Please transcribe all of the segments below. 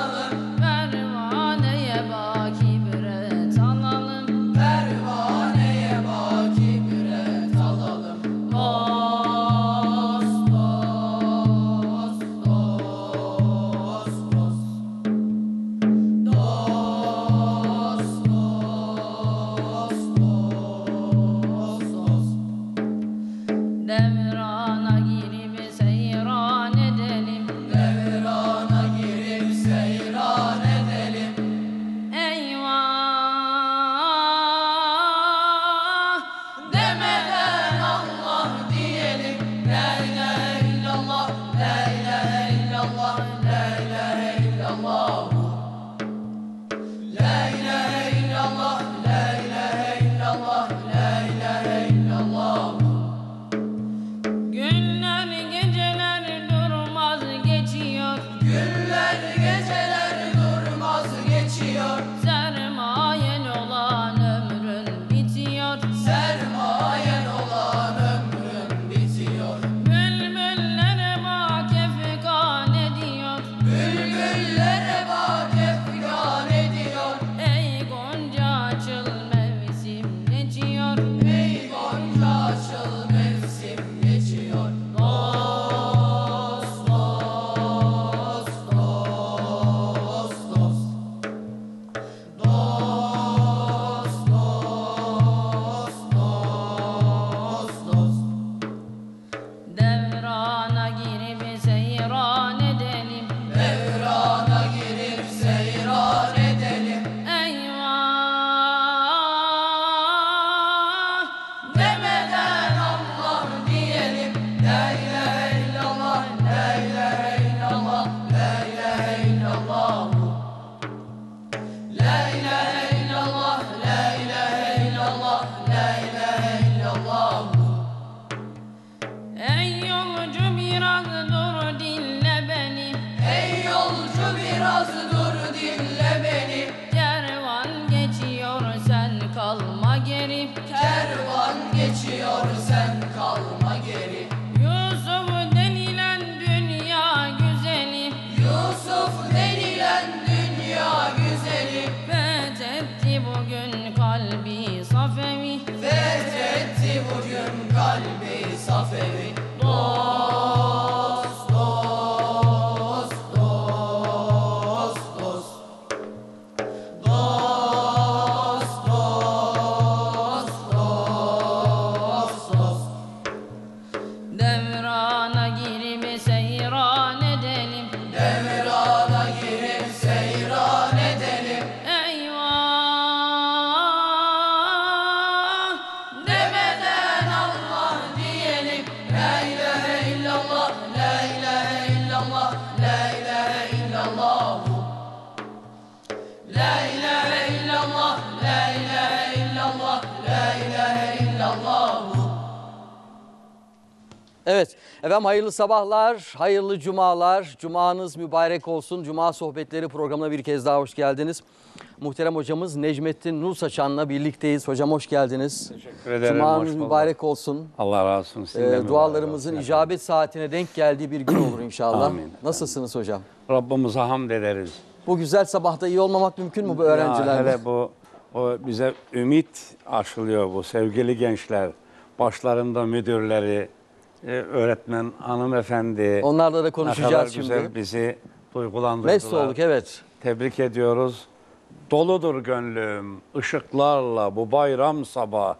Evet, efendim hayırlı sabahlar, hayırlı cumalar, cumanız mübarek olsun. Cuma Sohbetleri programına bir kez daha hoş geldiniz. Muhterem hocamız Necmettin Nur Saçan'la birlikteyiz. Hocam hoş geldiniz. Teşekkür ederim. Cumanız mübarek olsun. Allah razı olsun. Dualarımızın icabet saatine denk geldiği bir gün olur inşallah. Amin. Nasılsınız hocam? Rabbimize hamd ederiz. Bu güzel sabahta iyi olmamak mümkün mü bu öğrencilerle? Hele bu bize ümit aşılıyor bu sevgili gençler. Başlarında müdürleri, öğretmen hanımefendi. Onlarla da konuşacağız şimdi. Güzel bizi duygulandırdılar. Mest olduk, evet. Tebrik ediyoruz. Doludur gönlüm ışıklarla bu bayram sabahı.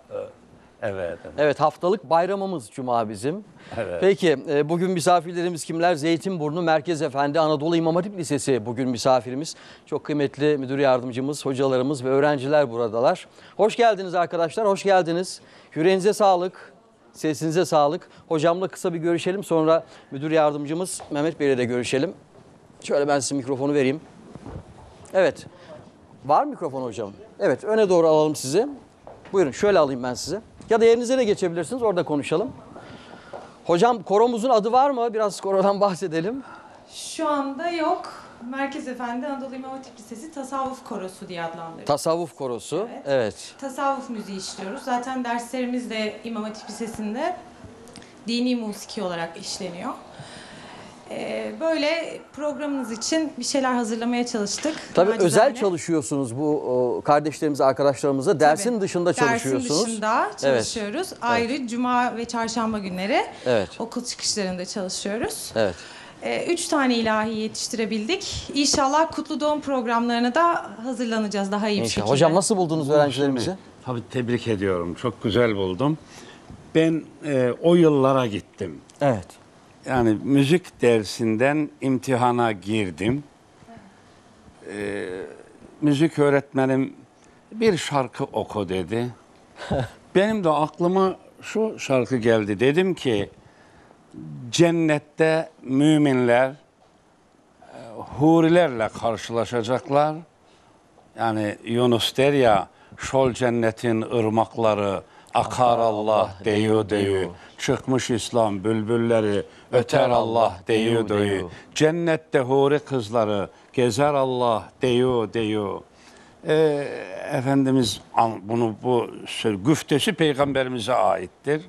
Evet. Evet, haftalık bayramımız Cuma bizim. Evet. Peki bugün misafirlerimiz kimler? Zeytinburnu Merkez Efendi Anadolu İmam Hatip Lisesi bugün misafirimiz. Çok kıymetli müdür yardımcımız, hocalarımız ve öğrenciler buradalar. Hoş geldiniz arkadaşlar, hoş geldiniz. Yüreğinize sağlık, sesinize sağlık. Hocamla kısa bir görüşelim, sonra müdür yardımcımız Mehmet Bey'le de görüşelim. Şöyle ben size mikrofonu vereyim. Evet, var mı mikrofon hocam? Evet, öne doğru alalım sizi. Buyurun, şöyle alayım ben sizi. Ya da yerinize de geçebilirsiniz, orada konuşalım. Hocam koromuzun adı var mı? Biraz korodan bahsedelim. Şu anda yok. Merkez Efendi Anadolu İmam Hatip Lisesi Tasavvuf Korosu diye adlandırıyoruz. Tasavvuf korosu, evet. Tasavvuf müziği işliyoruz. Zaten derslerimiz de İmam Hatip Lisesi'nde dini musiki olarak işleniyor. Böyle programınız için bir şeyler hazırlamaya çalıştık. Tabii Nacizane. özel çalışıyorsunuz bu kardeşlerimize, arkadaşlarımıza. Dersin Tabii. dışında çalışıyorsunuz. Dersin dışında çalışıyoruz. Ayrı cuma ve çarşamba günleri Evet. okul çıkışlarında çalışıyoruz. Evet. 3 tane ilahi yetiştirebildik. İnşallah kutlu doğum programlarına da hazırlanacağız daha iyi bir İnşallah. şekilde. Hocam nasıl buldunuz öğrencilerimizi? Tabii tebrik ediyorum. Çok güzel buldum. Ben o yıllara gittim. Evet. Yani müzik dersinden imtihana girdim. Müzik öğretmenim bir şarkı oku dedi. Benim de aklıma şu şarkı geldi. Dedim ki cennette müminler hurilerle karşılaşacaklar. Yani Yunus der ya, şol cennetin ırmakları akar Allah deyu deyu. Çıkmış İslam bülbülleri öter Allah deyu deyu. Cennette huri kızları gezer Allah deyu deyu. Efendimiz bu güftesi peygamberimize aittir.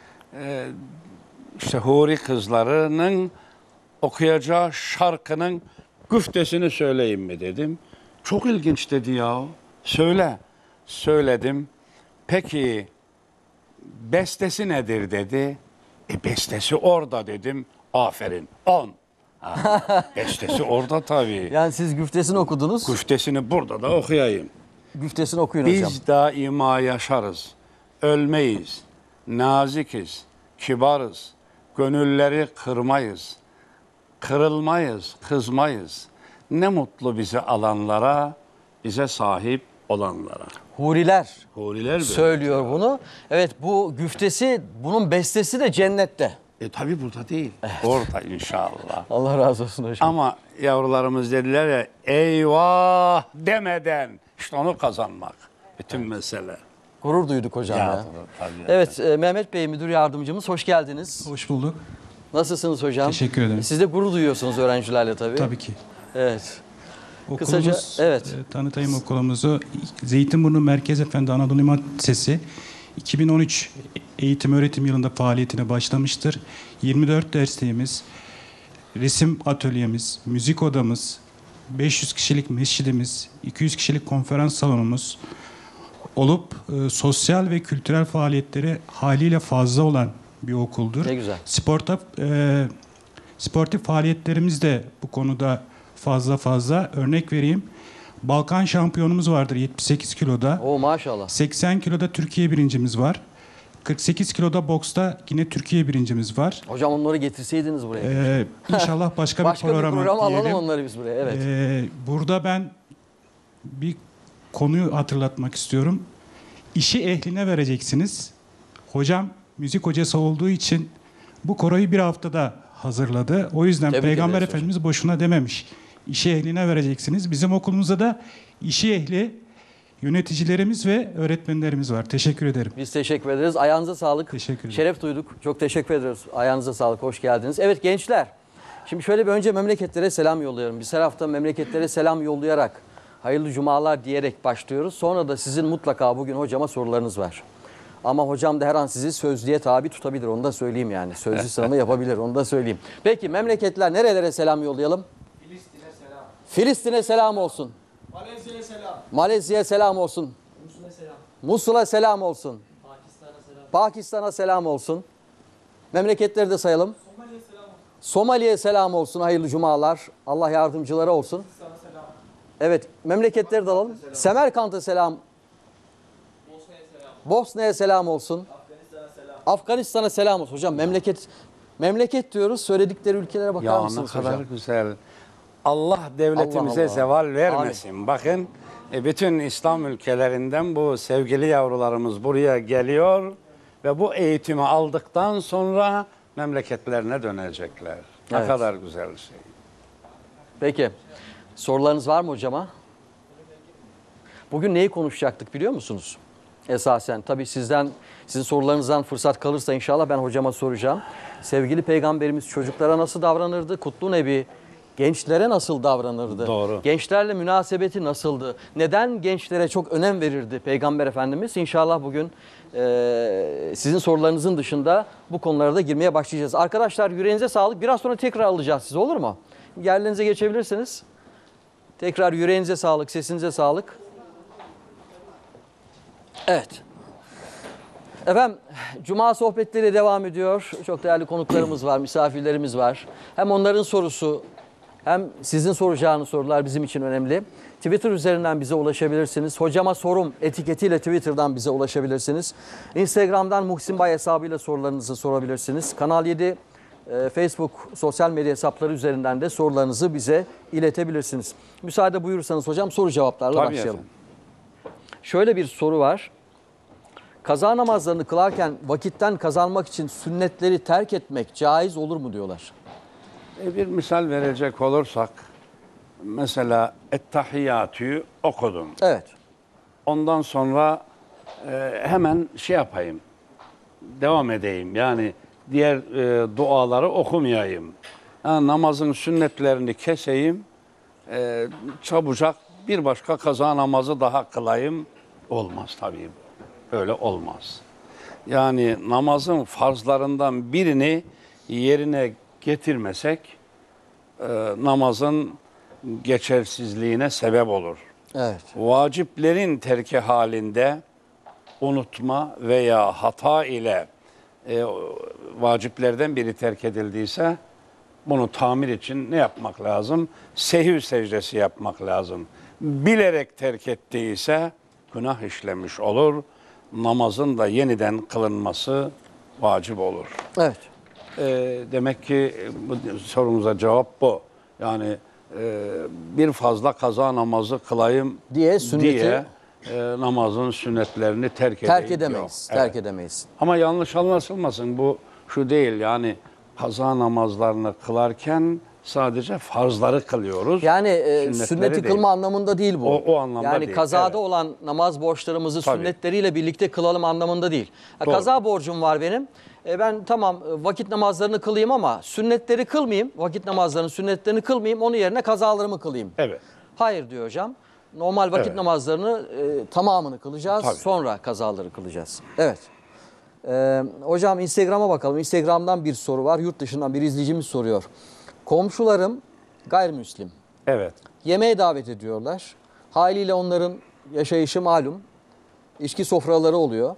İşte huri kızlarının okuyacağı şarkının güftesini söyleyeyim mi dedim. Çok ilginç dedi ya. Söyle. Söyledim. Peki bestesi nedir dedi. Bestesi orada dedim. Aferin. 10. Bestesi orada tabii. Yani siz güftesini okudunuz. Güftesini burada da okuyayım. Güftesini okuyun hocam. Biz daima yaşarız. Ölmeyiz. Nazikiz. Kibarız. Gönülleri kırmayız. Kırılmayız, kızmayız. Ne mutlu bize alanlara, bize sahip olanlara. Huriler Huriler böyle. söylüyor bunu. Evet, bu güftesi, bunun bestesi de cennette. Tabii burada değil. Orada inşallah. Allah razı olsun hocam. Ama yavrularımız dediler ya, eyvah demeden işte onu kazanmak. Bütün mesele. Gurur duyduk hocam ya. Tabii. Evet, Mehmet Bey müdür yardımcımız, hoş geldiniz. Hoş bulduk. Nasılsınız hocam? Teşekkür ederim. Siz de gurur duyuyorsunuz öğrencilerle tabii. Tabii ki. Evet. Okulumuz, Kısaca, evet. Tanıtayım okulumuzu. Zeytinburnu Merkez Efendi Anadolu İmam Lisesi 2013 eğitim öğretim yılında faaliyetine başlamıştır. 24 dersliğimiz, resim atölyemiz, müzik odamız, 500 kişilik mescidimiz, 200 kişilik konferans salonumuz olup sosyal ve kültürel faaliyetleri haliyle fazla olan bir okuldur. Ne güzel. Sportif faaliyetlerimiz de bu konuda fazla. Örnek vereyim. Balkan şampiyonumuz vardır 78 kiloda. Oo maşallah. 80 kiloda Türkiye birincimiz var. 48 kiloda boksta yine Türkiye birincimiz var. Hocam onları getirseydiniz buraya. İnşallah başka bir programa program alalım diyelim. onları biz buraya. Evet. Burada ben bir konuyu hatırlatmak istiyorum. İşi ehline vereceksiniz. Hocam müzik hocası olduğu için bu koroyu bir haftada hazırladı. O yüzden Tebrik Peygamber ederiz Efendimiz boşuna dememiş. İşi ehline vereceksiniz. Bizim okulumuzda da işi ehli yöneticilerimiz ve öğretmenlerimiz var. Teşekkür ederim. Biz teşekkür ederiz. Ayağınıza sağlık. Teşekkür ederim. Şeref duyduk. Çok teşekkür ederiz. Ayağınıza sağlık. Hoş geldiniz. Evet gençler. Şimdi şöyle bir önce memleketlere selam yolluyorum. Biz her hafta memleketlere selam yollayarak hayırlı cumalar diyerek başlıyoruz. Sonra da sizin mutlaka bugün hocama sorularınız var. Ama hocam da her an sizi sözlüğe tabi tutabilir. Onu da söyleyeyim yani. Sözlü sınavı yapabilir. Onu da söyleyeyim. Peki memleketler nerelere selam yollayalım? Filistin'e selam. Filistin'e selam olsun. Malezya'ya selam. Malezya'ya selam olsun. Musul'a selam. Musul'a selam olsun. Pakistan'a selam. Pakistan'a selam olsun. Memleketleri de sayalım. Somali'ye selam olsun. Somali'ye selam olsun. Hayırlı cumalar. Allah yardımcıları olsun. Sana selam. Evet, memleketleri de alalım. Semerkant'a selam. Bosna'ya selam. Bosna'ya selam olsun. Afganistan'a selam. Afganistan'a selam olsun. Hocam memleket diyoruz. Söyledikleri ülkelere bakar Ya ne mısınız kadar hocam? güzel. Allah devletimize Allah Allah. zeval vermesin. Bakın bütün İslam ülkelerinden bu sevgili yavrularımız buraya geliyor ve bu eğitimi aldıktan sonra memleketlerine dönecekler. Ne Evet. kadar güzel şey. Peki. Sorularınız var mı hocama? Bugün neyi konuşacaktık biliyor musunuz? Esasen tabii sizin sorularınızdan fırsat kalırsa inşallah ben hocama soracağım. Sevgili peygamberimiz çocuklara nasıl davranırdı? Kutlu Nebi gençlere nasıl davranırdı? Doğru. Gençlerle münasebeti nasıldı? Neden gençlere çok önem verirdi Peygamber Efendimiz? İnşallah bugün sizin sorularınızın dışında bu konulara da girmeye başlayacağız. Arkadaşlar yüreğinize sağlık. Biraz sonra tekrar alacağız sizi, olur mu? Yerlerinize geçebilirsiniz. Tekrar yüreğinize sağlık, sesinize sağlık. Evet. Efendim, Cuma sohbetleri devam ediyor. Çok değerli konuklarımız var, misafirlerimiz var. Hem onların sorusu hem sizin soracağınız sorular bizim için önemli. Twitter üzerinden bize ulaşabilirsiniz. Hocama sorum etiketiyle Twitter'dan bize ulaşabilirsiniz. Instagram'dan Muhsin Bay hesabıyla sorularınızı sorabilirsiniz. Kanal 7 Facebook sosyal medya hesapları üzerinden de sorularınızı bize iletebilirsiniz. Müsaade buyurursanız hocam soru cevaplarla Tabii başlayalım. efendim. Şöyle bir soru var. Kaza namazlarını kılarken vakitten kazanmak için sünnetleri terk etmek caiz olur mu diyorlar. Bir misal verecek olursak, mesela Ettehiyyatü'yü okudum. Evet. Ondan sonra hemen şey yapayım, devam edeyim. Yani diğer duaları okumayayım. Yani namazın sünnetlerini keseyim, çabucak bir başka kaza namazı daha kılayım. Olmaz tabii. Öyle olmaz. Yani namazın farzlarından birini yerine getirmesek namazın geçersizliğine sebep olur. Evet. Vaciplerin terki halinde unutma veya hata ile vaciplerden biri terk edildiyse bunu tamir için ne yapmak lazım? Sehv secdesi yapmak lazım. Bilerek terk ettiyse günah işlemiş olur. Namazın da yeniden kılınması vacip olur. Evet. Demek ki bu sorumuza cevap bu. Yani bir fazla kaza namazı kılayım Diye sünneti diye namazın sünnetlerini terk edemeyiz. Yok. Terk Evet. edemeyiz. Ama yanlış anlaşılmasın, bu şu değil, yani kaza namazlarını kılarken sadece farzları kılıyoruz. Yani Sünnetleri sünneti değil. kılma anlamında değil bu. O anlamda yani değil, kazada evet. olan namaz borçlarımızı Tabii. sünnetleriyle birlikte kılalım anlamında değil. Doğru. Kaza borcum var benim. Ben tamam vakit namazlarını kılayım ama sünnetleri kılmayayım. Vakit namazlarının sünnetlerini kılmayayım. Onun yerine kazalarımı kılayım. Evet. Hayır diyor hocam. Normal vakit Evet. namazlarını tamamını kılacağız. Tabii. Sonra kazaları kılacağız. Evet. Hocam Instagram'a bakalım. Instagram'dan bir soru var. Yurt dışından bir izleyicimiz soruyor. Komşularım gayrimüslim. Evet. Yemeğe davet ediyorlar. Haliyle onların yaşayışı malum. İçki sofraları oluyor.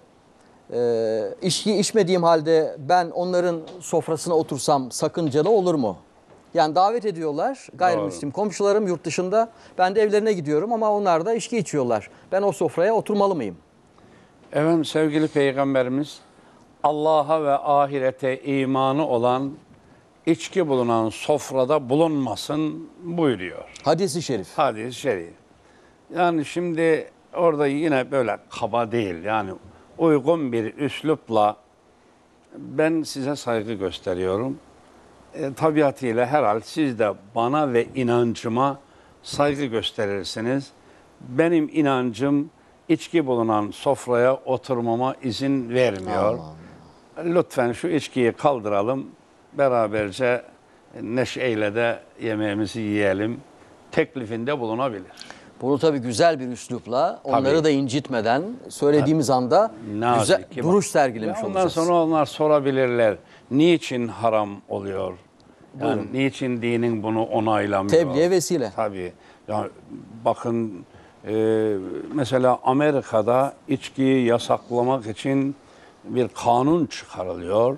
İçki içmediğim halde ben onların sofrasına otursam sakıncalı olur mu? Yani davet ediyorlar gayrimüslim komşularım yurt dışında. Ben de evlerine gidiyorum ama onlar da içki içiyorlar. Ben o sofraya oturmalı mıyım? Efendim, sevgili Peygamberimiz Allah'a ve ahirete imanı olan içki bulunan sofrada bulunmasın buyuruyor. Hadis-i şerif. Hadis-i şerif. Yani şimdi orada yine böyle kaba değil, yani uygun bir üslupla ben size saygı gösteriyorum. Tabiatıyla herhal siz de bana ve inancıma saygı gösterirsiniz. Benim inancım içki bulunan sofraya oturmama izin vermiyor. Lütfen şu içkiyi kaldıralım, beraberce neşeyle de yemeğimizi yiyelim teklifinde bulunabilir. Bunu tabii güzel bir üslupla onları Tabii. da incitmeden söylediğimiz anda Nazik, güzel kibar. duruş sergilemiş Ve ondan olacağız. sonra onlar sorabilirler. Niçin haram oluyor? Yani niçin dinin bunu onaylamıyor? Tebliğe vesile. Tabii. Yani bakın mesela Amerika'da içkiyi yasaklamak için bir kanun çıkarılıyor.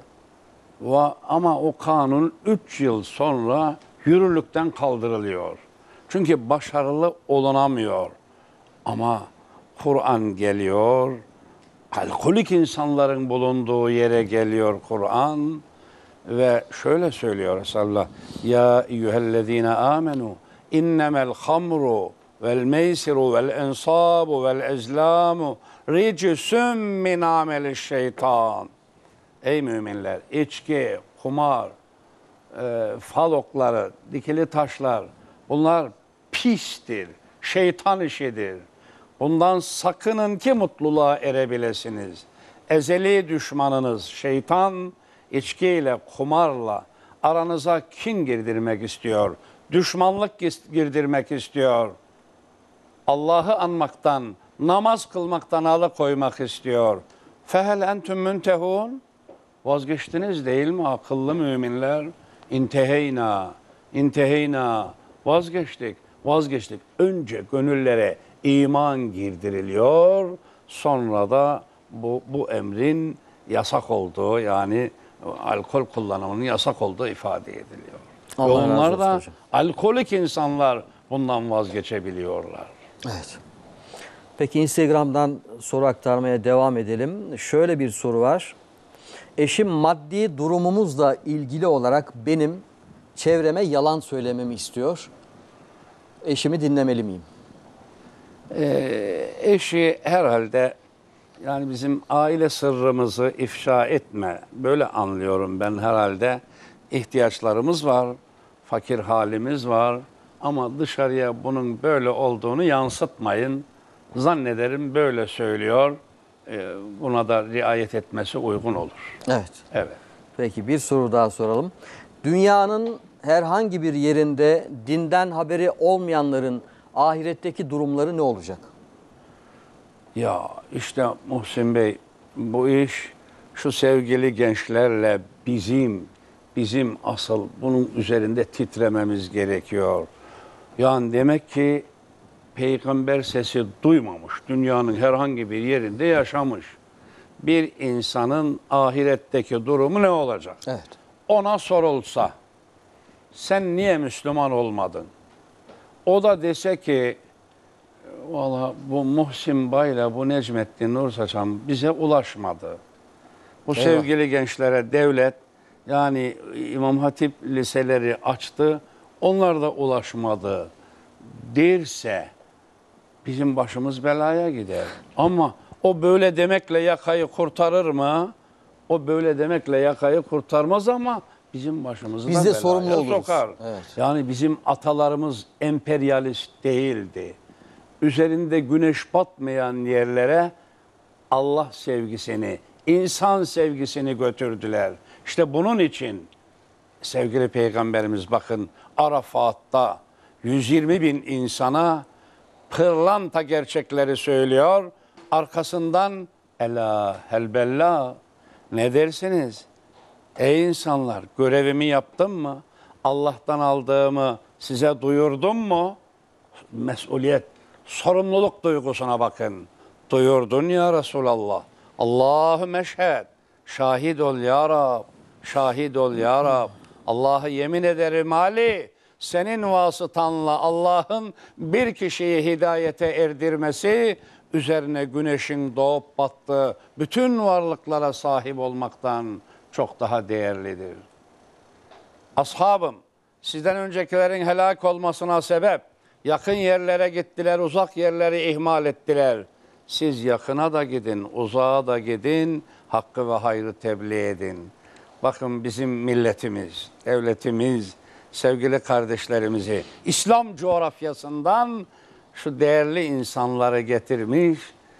Ama o kanun 3 yıl sonra yürürlükten kaldırılıyor. Çünkü başarılı olunamıyor. Ama Kur'an geliyor, alkolik insanların bulunduğu yere geliyor Kur'an ve şöyle söylüyor Resulullah: Ya eyyühellezine amenu innemel hamru vel meysiru vel ensabu vel ezlamu ricüsüm min ameli şeytan. Ey müminler, içki, kumar, fal okları, dikili taşlar, bunlar pistir, şeytan işidir. Bundan sakının ki mutluluğa erebilesiniz. Ezeli düşmanınız şeytan içkiyle, kumarla aranıza kin girdirmek istiyor. düşmanlık girdirmek istiyor. Allah'ı anmaktan, namaz kılmaktan alıkoymak istiyor. Fehel entüm müntehun? Vazgeçtiniz değil mi akıllı müminler? İnteheyna, inteheyna. Vazgeçtik. Önce gönüllere iman girdiriliyor. Sonra da bu emrin yasak olduğu, yani alkol kullanımının yasak olduğu ifade ediliyor. Allah Ve razı onlar olsun da hocam. alkolik insanlar bundan vazgeçebiliyorlar. Evet. Peki Instagram'dan soru aktarmaya devam edelim. Şöyle bir soru var. Eşim maddi durumumuzla ilgili olarak benim çevreme yalan söylememi istiyor. Eşimi dinlemeli miyim? Eşi herhalde, yani bizim aile sırrımızı ifşa etme. Böyle anlıyorum ben herhalde. İhtiyaçlarımız var, fakir halimiz var. Ama dışarıya bunun böyle olduğunu yansıtmayın. Zannederim böyle söylüyor. Buna da riayet etmesi uygun olur. Evet. Evet. Peki bir soru daha soralım. Dünyanın herhangi bir yerinde dinden haberi olmayanların ahiretteki durumları ne olacak? Ya işte Muhsin Bey, bu iş şu sevgili gençlerle bizim asıl bunun üzerinde titrememiz gerekiyor. Yani demek ki peygamber sesi duymamış, dünyanın herhangi bir yerinde yaşamış bir insanın ahiretteki durumu ne olacak? Evet. Ona sorulsa, sen niye Müslüman olmadın? O da dese ki, valla bu Muhsin Bay'la bu Necmettin Nursaçan bize ulaşmadı. Bu Eyvah. sevgili gençlere devlet, yani İmam Hatip liseleri açtı, onlar da ulaşmadı derse bizim başımız belaya gider. Ama o böyle demekle yakayı kurtarır mı? O böyle demekle yakayı kurtarmaz ama bizim başımızı Biz da de belaya sorumlu oluruz. sokar. Evet. Yani bizim atalarımız emperyalist değildi. Üzerinde güneş batmayan yerlere Allah sevgisini, insan sevgisini götürdüler. İşte bunun için sevgili Peygamberimiz bakın Arafat'ta 120 bin insana pırlanta gerçekleri söylüyor. Arkasından ela helbella, ne dersiniz? Ey insanlar, görevimi yaptım mı? Allah'tan aldığımı size duyurdum mu? Mesuliyet, sorumluluk duygusuna bakın. Duyurdun ya Resulallah. Allahu meşhed. Şahit ol ya Rab. Şahit ol ya Rab. Allah'a yemin ederim Ali, senin vasıtanla Allah'ın bir kişiyi hidayete erdirmesi, üzerine güneşin doğup battığı bütün varlıklara sahip olmaktan çok daha değerlidir. Ashabım, sizden öncekilerin helak olmasına sebep, yakın yerlere gittiler, uzak yerleri ihmal ettiler. Siz yakına da gidin, uzağa da gidin, hakkı ve hayrı tebliğ edin. Bakın bizim milletimiz, devletimiz, sevgili kardeşlerimizi İslam coğrafyasından şu değerli insanları getirmiş,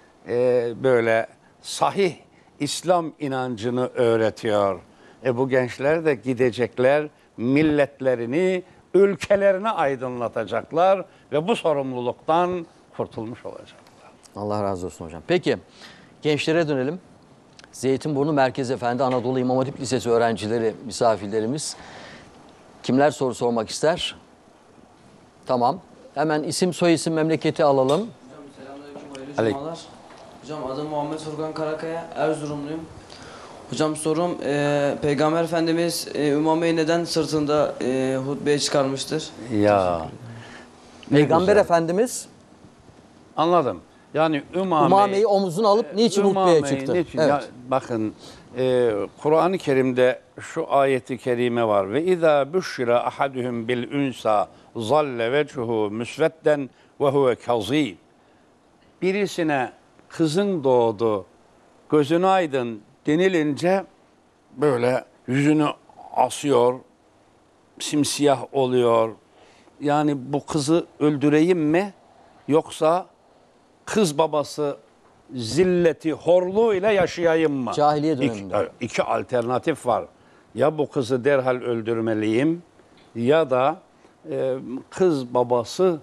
böyle sahih İslam inancını öğretiyor. Bu gençler de gidecekler, milletlerini, ülkelerini aydınlatacaklar ve bu sorumluluktan kurtulmuş olacaklar. Allah razı olsun hocam. Peki gençlere dönelim. Zeytinburnu Merkez Efendi Anadolu İmam Hatip Lisesi öğrencileri, misafirlerimiz. Kimler soru sormak ister? Tamam. Hemen isim, soyisim, memleketi alalım. Hocam selamünaleyküm, hayırlı Aleyküm. cumalar. Hocam adım Muhammed Furkan Karakaya, Erzurumluyum. Hocam sorum, Peygamber Efendimiz Ümame'yi neden sırtında hutbeye çıkarmıştır? Ya Peygamber güzel. Efendimiz anladım. Yani Umame'yi omuzuna alıp niçin hutbeye Ümame'yi çıktı? niçin? Evet. Ya, bakın Kur'an-ı Kerim'de şu ayeti kerime var. Ve izâ büşşira ahaduhum bil unsa zalle vechuhu müsvedden ve huve kazîm. Birisine kızın doğdu, gözün aydın denilince böyle yüzünü asıyor, simsiyah oluyor. Yani bu kızı öldüreyim mi yoksa kız babası zilleti, horluğu ile yaşayayım mı? Cahiliye döneminde. İki alternatif var. Ya bu kızı derhal öldürmeliyim ya da kız babası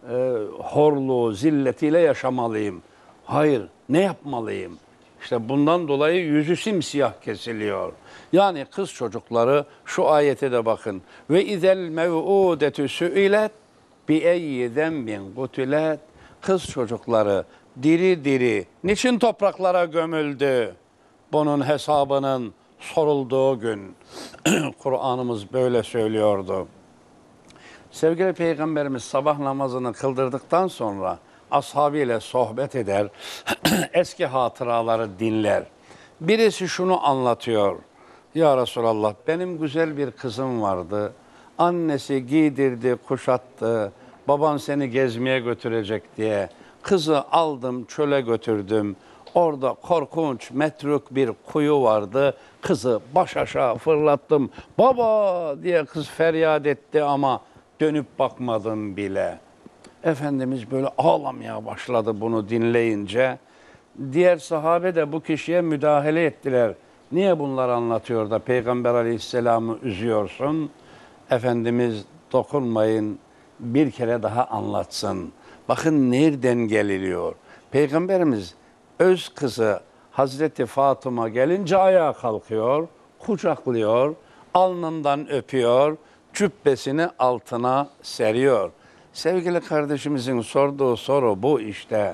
horluğu, zilletiyle yaşamalıyım. Hayır, ne yapmalıyım? İşte bundan dolayı yüzü simsiyah kesiliyor. Yani kız çocukları şu ayete de bakın. Ve izel mev'udetü sü'ilet bi eyyi zenbin kutilet. Kız çocukları diri diri niçin topraklara gömüldü? Bunun hesabının sorulduğu gün. Kur'an'ımız böyle söylüyordu. Sevgili Peygamberimiz sabah namazını kıldırdıktan sonra ashabıyla sohbet eder, eski hatıraları dinler. Birisi şunu anlatıyor. Ya Resulallah, benim güzel bir kızım vardı. Annesi giydirdi, kuşattı. Baban seni gezmeye götürecek diye. Kızı aldım, çöle götürdüm. Orada korkunç, metruk bir kuyu vardı. Kızı baş aşağı fırlattım. Baba diye kız feryat etti ama dönüp bakmadım bile. Efendimiz böyle ağlamaya başladı bunu dinleyince. Diğer sahabe de bu kişiye müdahale ettiler. Niye bunları anlatıyor da Peygamber Aleyhisselam'ı üzüyorsun? Efendimiz dokunmayın, bir kere daha anlatsın. Bakın nereden geliliyor. Peygamberimiz öz kızı Hazreti Fatıma gelince ayağa kalkıyor, kucaklıyor, alnından öpüyor, cübbesini altına seriyor. Sevgili kardeşimizin sorduğu soru bu işte.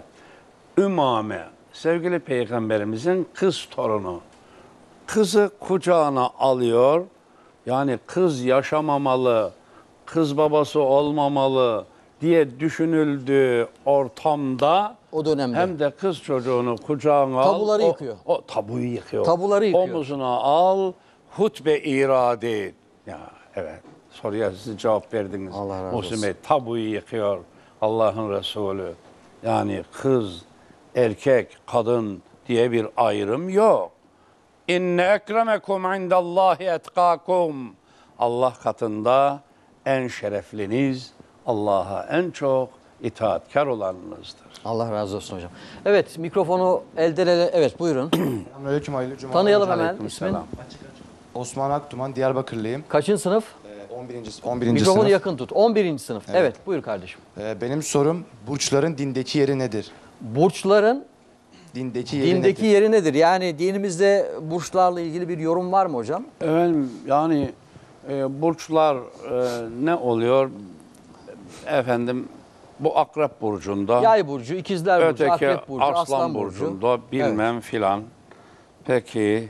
Ümame, sevgili Peygamberimizin kız torunu. Kızı kucağına alıyor. Yani kız yaşamamalı, kız babası olmamalı diye düşünüldüğü ortamda O dönemde. hem de kız çocuğunu kucağına al. Tabuları yıkıyor. O tabuyu yıkıyor. Tabuları yıkıyor. Omuzuna al, hutbe irade et. Ya evet, soruya siz cevap verdiniz. Allah razı Muhsin olsun. Bey, tabuyu yıkıyor Allah'ın Resulü. Yani kız, erkek, kadın diye bir ayrım yok. İnne ekremekum indallahi etkakum. Allah katında en şerefliniz, Allah'a en çok itaatkar olanınızdır. Allah razı olsun hocam. Evet, mikrofonu elden ele. Evet, buyurun. Selamünaleyküm, hayırlı cumalar. Tanıyalım hocam. hemen. İsmin? Aleykümselam. Osman Aktuman, Diyarbakırlıyım. Kaçın sınıf? 11. Mikrofonu sınıf. yakın tut. 11. sınıf. Evet, buyur kardeşim. Benim sorum, burçların dindeki yeri nedir? Burçların Dindeki yeri dindeki nedir? yeri nedir? Yani dinimizde burçlarla ilgili bir yorum var mı hocam? Efendim yani burçlar ne oluyor? Efendim bu Akrep burcunda, Yay burcu, ikizler burcu, öteki akrep burcu, Arslan burcu. burcunda bilmem filan. Peki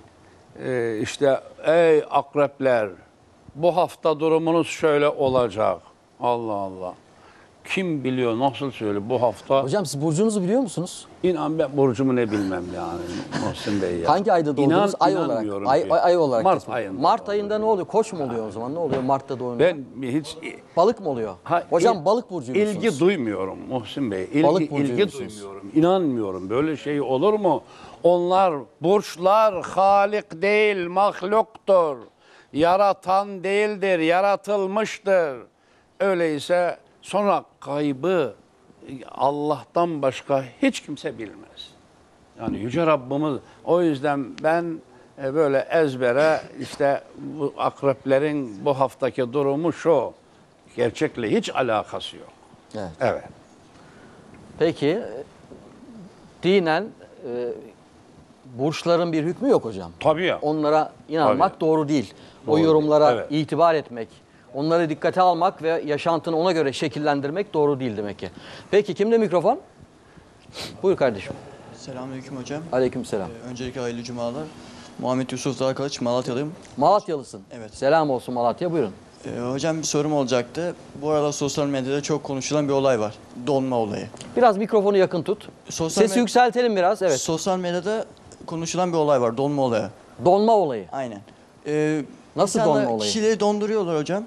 işte ey akrepler, bu hafta durumunuz şöyle olacak. Allah Allah. Kim biliyor nasıl söyle bu hafta? Hocam siz burcunuzu biliyor musunuz? İnan ben burcumu ne bilmem yani Muhsin Bey ya. Hangi ayda doğdunuz? Ay olarak. İnanmıyorum Ay, ki. ay olarak. Mart kesin. ayında. Mart ayında ne oluyor? Koç mu oluyor o zaman? Ne oluyor Mart'ta doğunca? Ben hiç Balık mı oluyor? Hocam balık burcuymuşsunuz. İlgi duymuyorum Muhsin Bey. Balık İlgi burcuymuşsunuz. duymuyorum. İnanmıyorum. Böyle şey olur mu? Onlar, burçlar halik değil, mahluktur. Yaratan değildir, yaratılmıştır. Öyleyse sonra kaybı Allah'tan başka hiç kimse bilmez. Yani Yüce Rabbimiz, o yüzden ben böyle ezbere işte bu akreplerin bu haftaki durumu şu. Gerçekle hiç alakası yok. Evet. Evet. Peki dinen burçların bir hükmü yok hocam. Tabii ya. Onlara inanmak Tabii. doğru değil. O Doğru yorumlara değil, evet. itibar etmek, onları dikkate almak ve yaşantını ona göre şekillendirmek doğru değil demek ki. Peki kimde mikrofon? Buyur kardeşim. Selamünaleyküm hocam. Aleykümselam. Öncelikle hayırlı cumalar. Muhammed Yusuf Dağkılıç, Malatyalıyım. Malatyalısın. Evet. Selam olsun Malatya, buyurun. Hocam bir sorum olacaktı. Bu arada sosyal medyada çok konuşulan bir olay var. Donma olayı. Biraz mikrofonu yakın tut. Sosyal Sesi yükseltelim biraz. Evet. Sosyal medyada konuşulan bir olay var. Donma olayı. Donma olayı. Aynen. Nasıl insanlar donma olayı? Kişileri donduruyorlar hocam.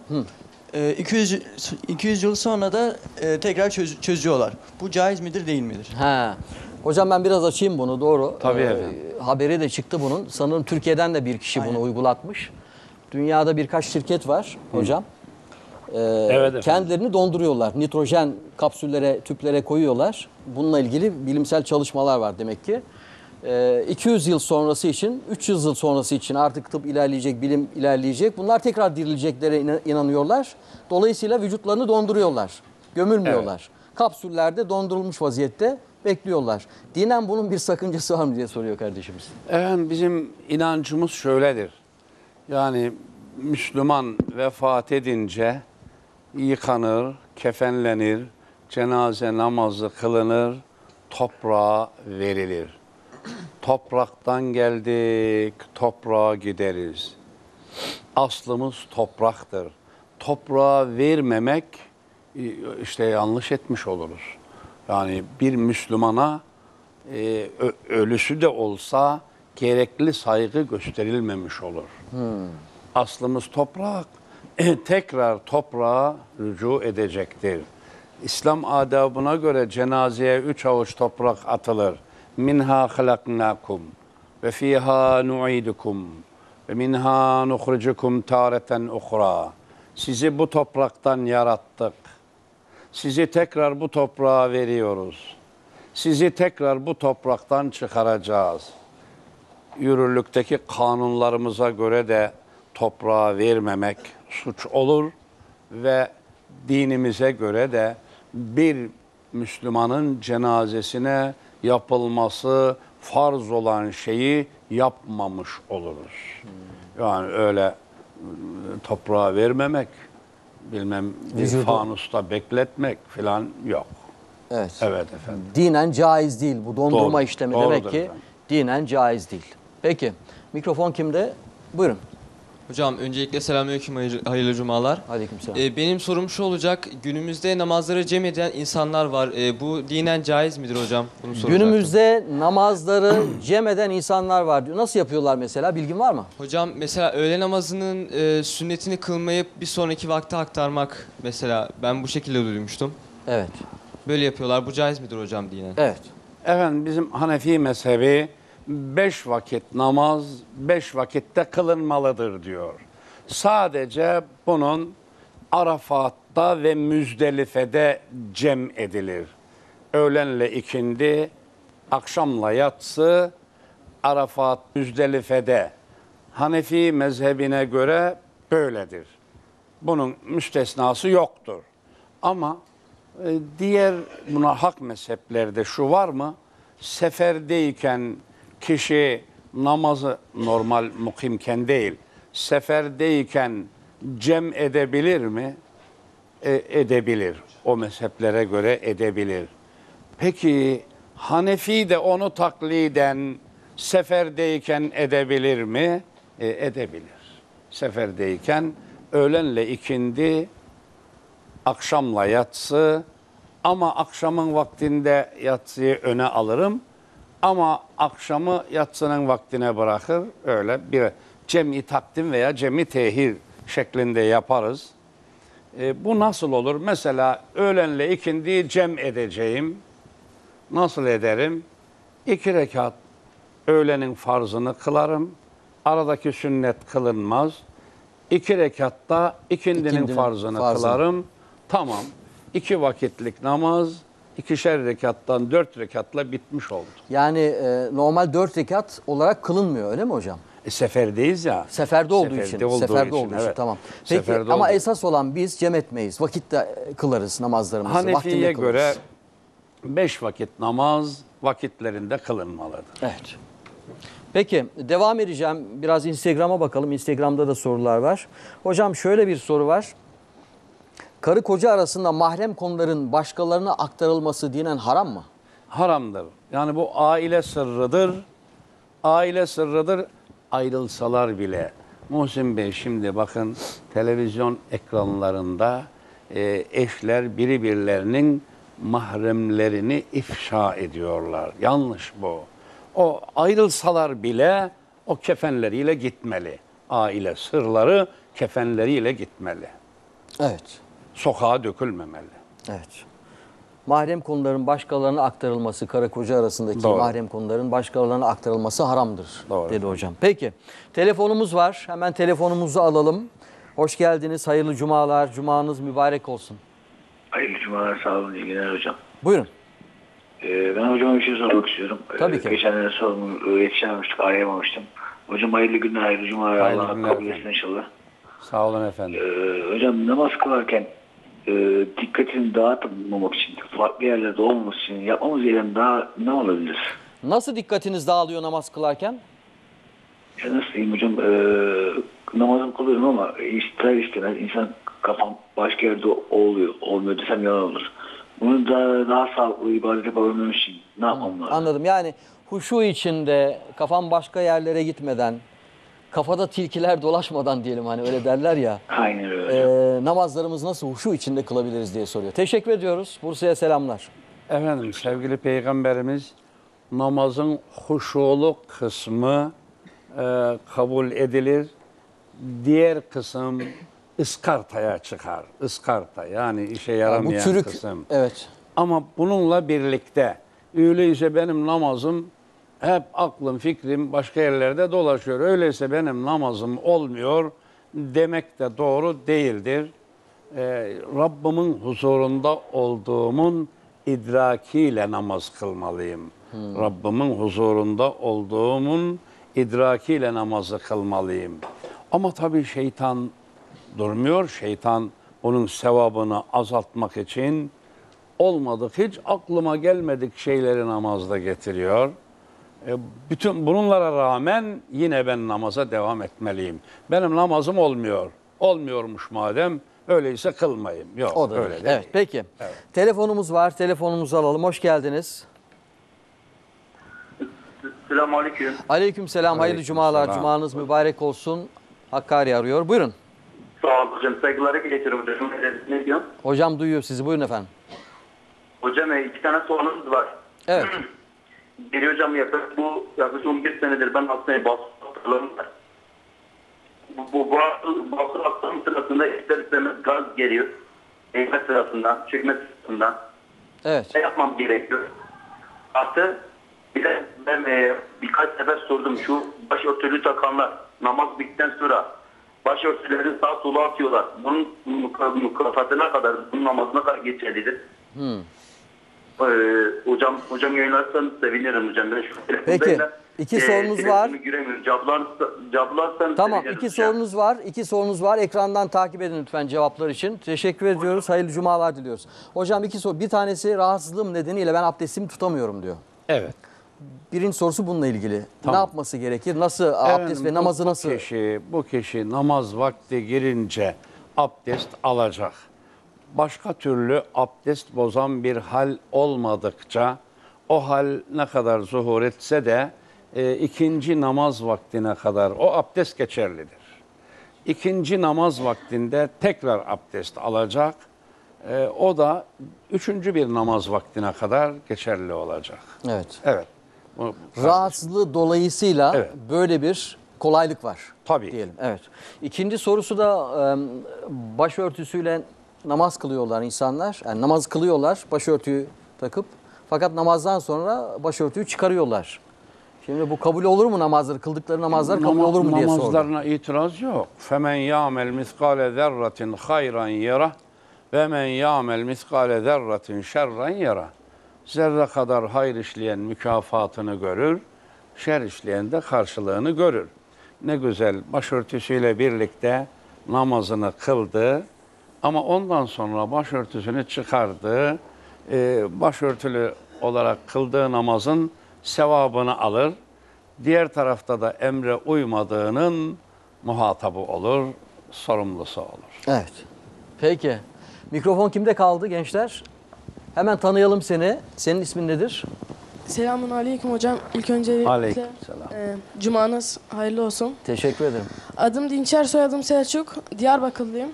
200 yıl sonra da tekrar çözüyorlar. Bu caiz midir değil midir? He. Hocam ben biraz açayım bunu, doğru. Tabii efendim. Haberi de çıktı bunun. Sanırım Türkiye'den de bir kişi bunu Aynen. uygulatmış. Dünyada birkaç şirket var hocam. Evet efendim. Kendilerini donduruyorlar. Nitrojen kapsüllere, tüplere koyuyorlar. Bununla ilgili bilimsel çalışmalar var demek ki. 200 yıl sonrası için, 300 yıl sonrası için artık tıp ilerleyecek, bilim ilerleyecek. Bunlar tekrar dirileceklerine inanıyorlar. Dolayısıyla vücutlarını donduruyorlar, gömülmüyorlar. Kapsüllerde dondurulmuş vaziyette bekliyorlar. Dinen bunun bir sakıncası var mı diye soruyor kardeşimiz. Efendim bizim inancımız şöyledir. Yani Müslüman vefat edince yıkanır, kefenlenir, cenaze namazı kılınır, toprağa verilir. Topraktan geldik, toprağa gideriz. Aslımız topraktır. Toprağa vermemek işte yanlış etmiş oluruz. Yani bir Müslümana ölüsü de olsa gerekli saygı gösterilmemiş olur. Aslımız toprak, tekrar toprağa rücu edecektir. İslam adabına göre cenazeye 3 avuç toprak atılır. Minha halaknakum ve fiha nu'idukum ve minha nukhrijukum tareten ukhra. Sizi bu topraktan yarattık. Sizi tekrar bu toprağa veriyoruz. Sizi tekrar bu topraktan çıkaracağız. Yürürlükteki kanunlarımıza göre de toprağa vermemek suç olur ve dinimize göre de bir Müslümanın cenazesine yapılması farz olan şeyi yapmamış oluruz. Yani öyle toprağa vermemek, bilmem bir fanusta bekletmek falan yok. Evet. Evet efendim. Dinen caiz değil bu dondurma Doğru, işlemi doğrudur demek ki efendim. dinen caiz değil. Peki mikrofon kimde? Buyurun. Hocam öncelikle selamünaleyküm, hayırlı cumalar. Aleykümselam. Benim sorum şu olacak, günümüzde namazları cem eden insanlar var. Bu dinen caiz midir hocam? Bunu soracaktım. Günümüzde namazları cem eden insanlar var diyor. Nasıl yapıyorlar mesela? Bilgin var mı? Hocam mesela öğle namazının sünnetini kılmayıp bir sonraki vakte aktarmak mesela ben bu şekilde duymuştum. Evet. Böyle yapıyorlar. Bu caiz midir hocam dinen? Evet. Efendim bizim Hanefi mezhebi 5 vakit namaz 5 vakitte kılınmalıdır diyor. Sadece bunun Arafat'ta ve Müzdelife'de cem edilir. Öğlenle ikindi, akşamla yatsı, Arafat, Müzdelife'de. Hanefi mezhebine göre böyledir. Bunun müstesnası yoktur. Ama diğer buna hak mezheplerde şu var mı? Seferdeyken kişi namazı normal mukimken değil, seferdeyken cem edebilir mi? Edebilir. O mezheplere göre edebilir. Peki Hanefi de onu takliden seferdeyken edebilir mi? Edebilir. Seferdeyken öğlenle ikindi, akşamla yatsı, ama akşamın vaktinde yatsıyı öne alırım. Ama akşamı yatsının vaktine bırakır. Öyle bir cem-i takdim veya cem-i tehir şeklinde yaparız. Bu nasıl olur? Mesela öğlenle ikindiyi cem edeceğim. Nasıl ederim? 2 rekat öğlenin farzını kılarım. Aradaki sünnet kılınmaz. 2 rekatta ikindinin farzını kılarım. Tamam. 2 vakitlik namaz 2'şer rekattan 4 rekatla bitmiş oldu. Yani normal 4 rekat olarak kılınmıyor öyle mi hocam? Seferdeyiz ya. Seferde olduğu Seferde için. olduğu Seferde için, olduğu için evet. tamam. Peki Seferde ama olduğu- esas olan biz cem etmeyiz. Vakitte kılarız namazlarımızı. Hanefi'ye vaktinde göre kılarız. 5 vakit namaz vakitlerinde kılınmalıdır. Evet. Peki devam edeceğim. Biraz Instagram'a bakalım. Instagram'da da sorular var. Hocam şöyle bir soru var. Karı koca arasında mahrem konuların başkalarına aktarılması dinen haram mı? Haramdır. Yani bu aile sırrıdır. Aile sırrıdır. Ayrılsalar bile. Muhsin Bey şimdi bakın televizyon ekranlarında eşler birbirlerinin mahremlerini ifşa ediyorlar. Yanlış bu. O ayrılsalar bile o kefenleriyle gitmeli. Aile sırları kefenleriyle gitmeli. Evet. Sokağa dökülmemeli. Evet. Mahrem konuların başkalarına aktarılması, karı koca arasındaki Doğru. mahrem konuların başkalarına aktarılması haramdır Doğru. dedi hocam. Peki telefonumuz var. Hemen telefonumuzu alalım. Hoş geldiniz. Hayırlı cumalar. Cumanız mübarek olsun. Hayırlı cumalar, sağ olun, iyi günler hocam. Buyurun. Ben hocama bir şey sormak istiyorum. Tabii ki. Geçenlerde yetişememiştik, arayamamıştım. Hocam hayırlı günler, hayırlı cumalar. Hayırlı Allah günler kabul efendim. etsin inşallah. Sağ olun efendim. Hocam namaz kılarken dikkatini dağıtmamak için, farklı yerlerde olmamak için yapmamız gereken daha ne olabilir? Nasıl dikkatiniz dağılıyor namaz kılarken? Ya nasıl diyeyim hocam, namazımı kılıyorum ama ister istemez insan kafam başka yerde olmuyor desem yalan olur. Bunu daha sağlıklı ibadet yapabilmem için ne yapmam lazım? Anladım. Yani huşu içinde, kafam başka yerlere gitmeden, kafada tilkiler dolaşmadan diyelim, hani öyle derler ya. Aynen öyle hocam. Namazlarımızı nasıl huşu içinde kılabiliriz diye soruyor. Teşekkür ediyoruz. Bursa'ya selamlar. Efendim sevgili Peygamberimiz namazın huşulu kısmı kabul edilir. Diğer kısım ıskartaya çıkar. Iskarta yani işe Bu yaramayan çürük. kısım. Evet. Ama bununla birlikte öyleyse benim namazım hep aklım fikrim başka yerlerde dolaşıyor. Öyleyse benim namazım olmuyor demek de doğru değildir. Rabbimin huzurunda olduğumun idrakiyle namaz kılmalıyım. Rabbimin huzurunda olduğumun idrakiyle namazı kılmalıyım. Ama tabii şeytan durmuyor. Şeytan onun sevabını azaltmak için olmadık, hiç aklıma gelmedik şeyleri namazda getiriyor. Bütün bunlara rağmen yine ben namaza devam etmeliyim. Benim namazım olmuyor. Olmuyormuş madem, öyleyse kılmayayım. Yok, O da öyle değil. değil. Evet, peki. Evet. Telefonumuz var. Telefonumuzu alalım. Hoş geldiniz. Selamünaleyküm. Aleykümselam. Hayırlı cumalar. Aleykümselam. Cumanız mübarek olsun. Hakkari arıyor. Buyurun. Sağ olun hocam. Saygıları iletiyorum hocam. Ne diyorsun? Hocam duyuyor sizi. Buyurun efendim. Hocam 2 tane sorunuz var. Evet. Biri hocam yaklaşık 11 senedir ben hastaneye basılarım var. Bu basır hastalığım sırasında ister istemez gaz geliyor. Eğme sırasında, çökme sırasında. Evet. Ne yapmam gerekiyor? Artı bir de ben birkaç sefer sordum, şu başörtülü takanlar namaz bittikten sonra başörtülerini sağa sola atıyorlar. Bunun mükafatına kadar, bunun namazına kadar geçerlidir. Hocam yayınlarsanız sevinirim hocam. Ben şu Peki, telefondayım. iki sorunuz var. Göremiyorum. Cevaplarsanız Tamam, sevinirim iki hocam. sorunuz var. İki sorunuz var. Ekrandan takip edin lütfen cevaplar için. Teşekkür ediyoruz. Hayırlı cumalar diliyoruz. Hocam iki soru. Bir tanesi rahatsızlığım nedeniyle ben abdestimi tutamıyorum diyor. Evet. Birinci sorusu bununla ilgili. Tamam. Ne yapması gerekir? Nasıl abdest Efendim, ve namazı nasıl? Bu kişi namaz vakti girince abdest alacak. Başka türlü abdest bozan bir hal olmadıkça o hal ne kadar zuhur etse de ikinci namaz vaktine kadar o abdest geçerlidir. İkinci namaz vaktinde tekrar abdest alacak. O da üçüncü bir namaz vaktine kadar geçerli olacak. Evet. Evet. Rahatsızlığı dolayısıyla Evet. böyle bir kolaylık var. Tabii. Diyelim. Evet. İkinci sorusu da başörtüsüyle namaz kılıyorlar insanlar. Yani namaz kılıyorlar başörtüyü takıp. Fakat namazdan sonra başörtüyü çıkarıyorlar. Şimdi bu kabul olur mu namazları? Kıldıkları namazlar kabul olur mu diye sordu. Namazlarına itiraz yok. Femen ya'mel miskale zerratin hayran yara ve men ya'mel miskale zerratin şerran yara. Zerre kadar hayır işleyen mükafatını görür, şer işleyen de karşılığını görür. Ne güzel başörtüsüyle birlikte namazını kıldı ama ondan sonra başörtüsünü çıkardı. Başörtülü olarak kıldığı namazın sevabını alır. Diğer tarafta da emre uymadığının muhatabı olur, sorumlusu olur. Evet. Peki. Mikrofon kimde kaldı gençler? Hemen tanıyalım seni. Senin ismin nedir? Selamun aleyküm hocam. İlk öncelikle Aleykümselam. cumanız hayırlı olsun. Teşekkür ederim. Adım Dinçer, soyadım Selçuk. Diyarbakırlıyım.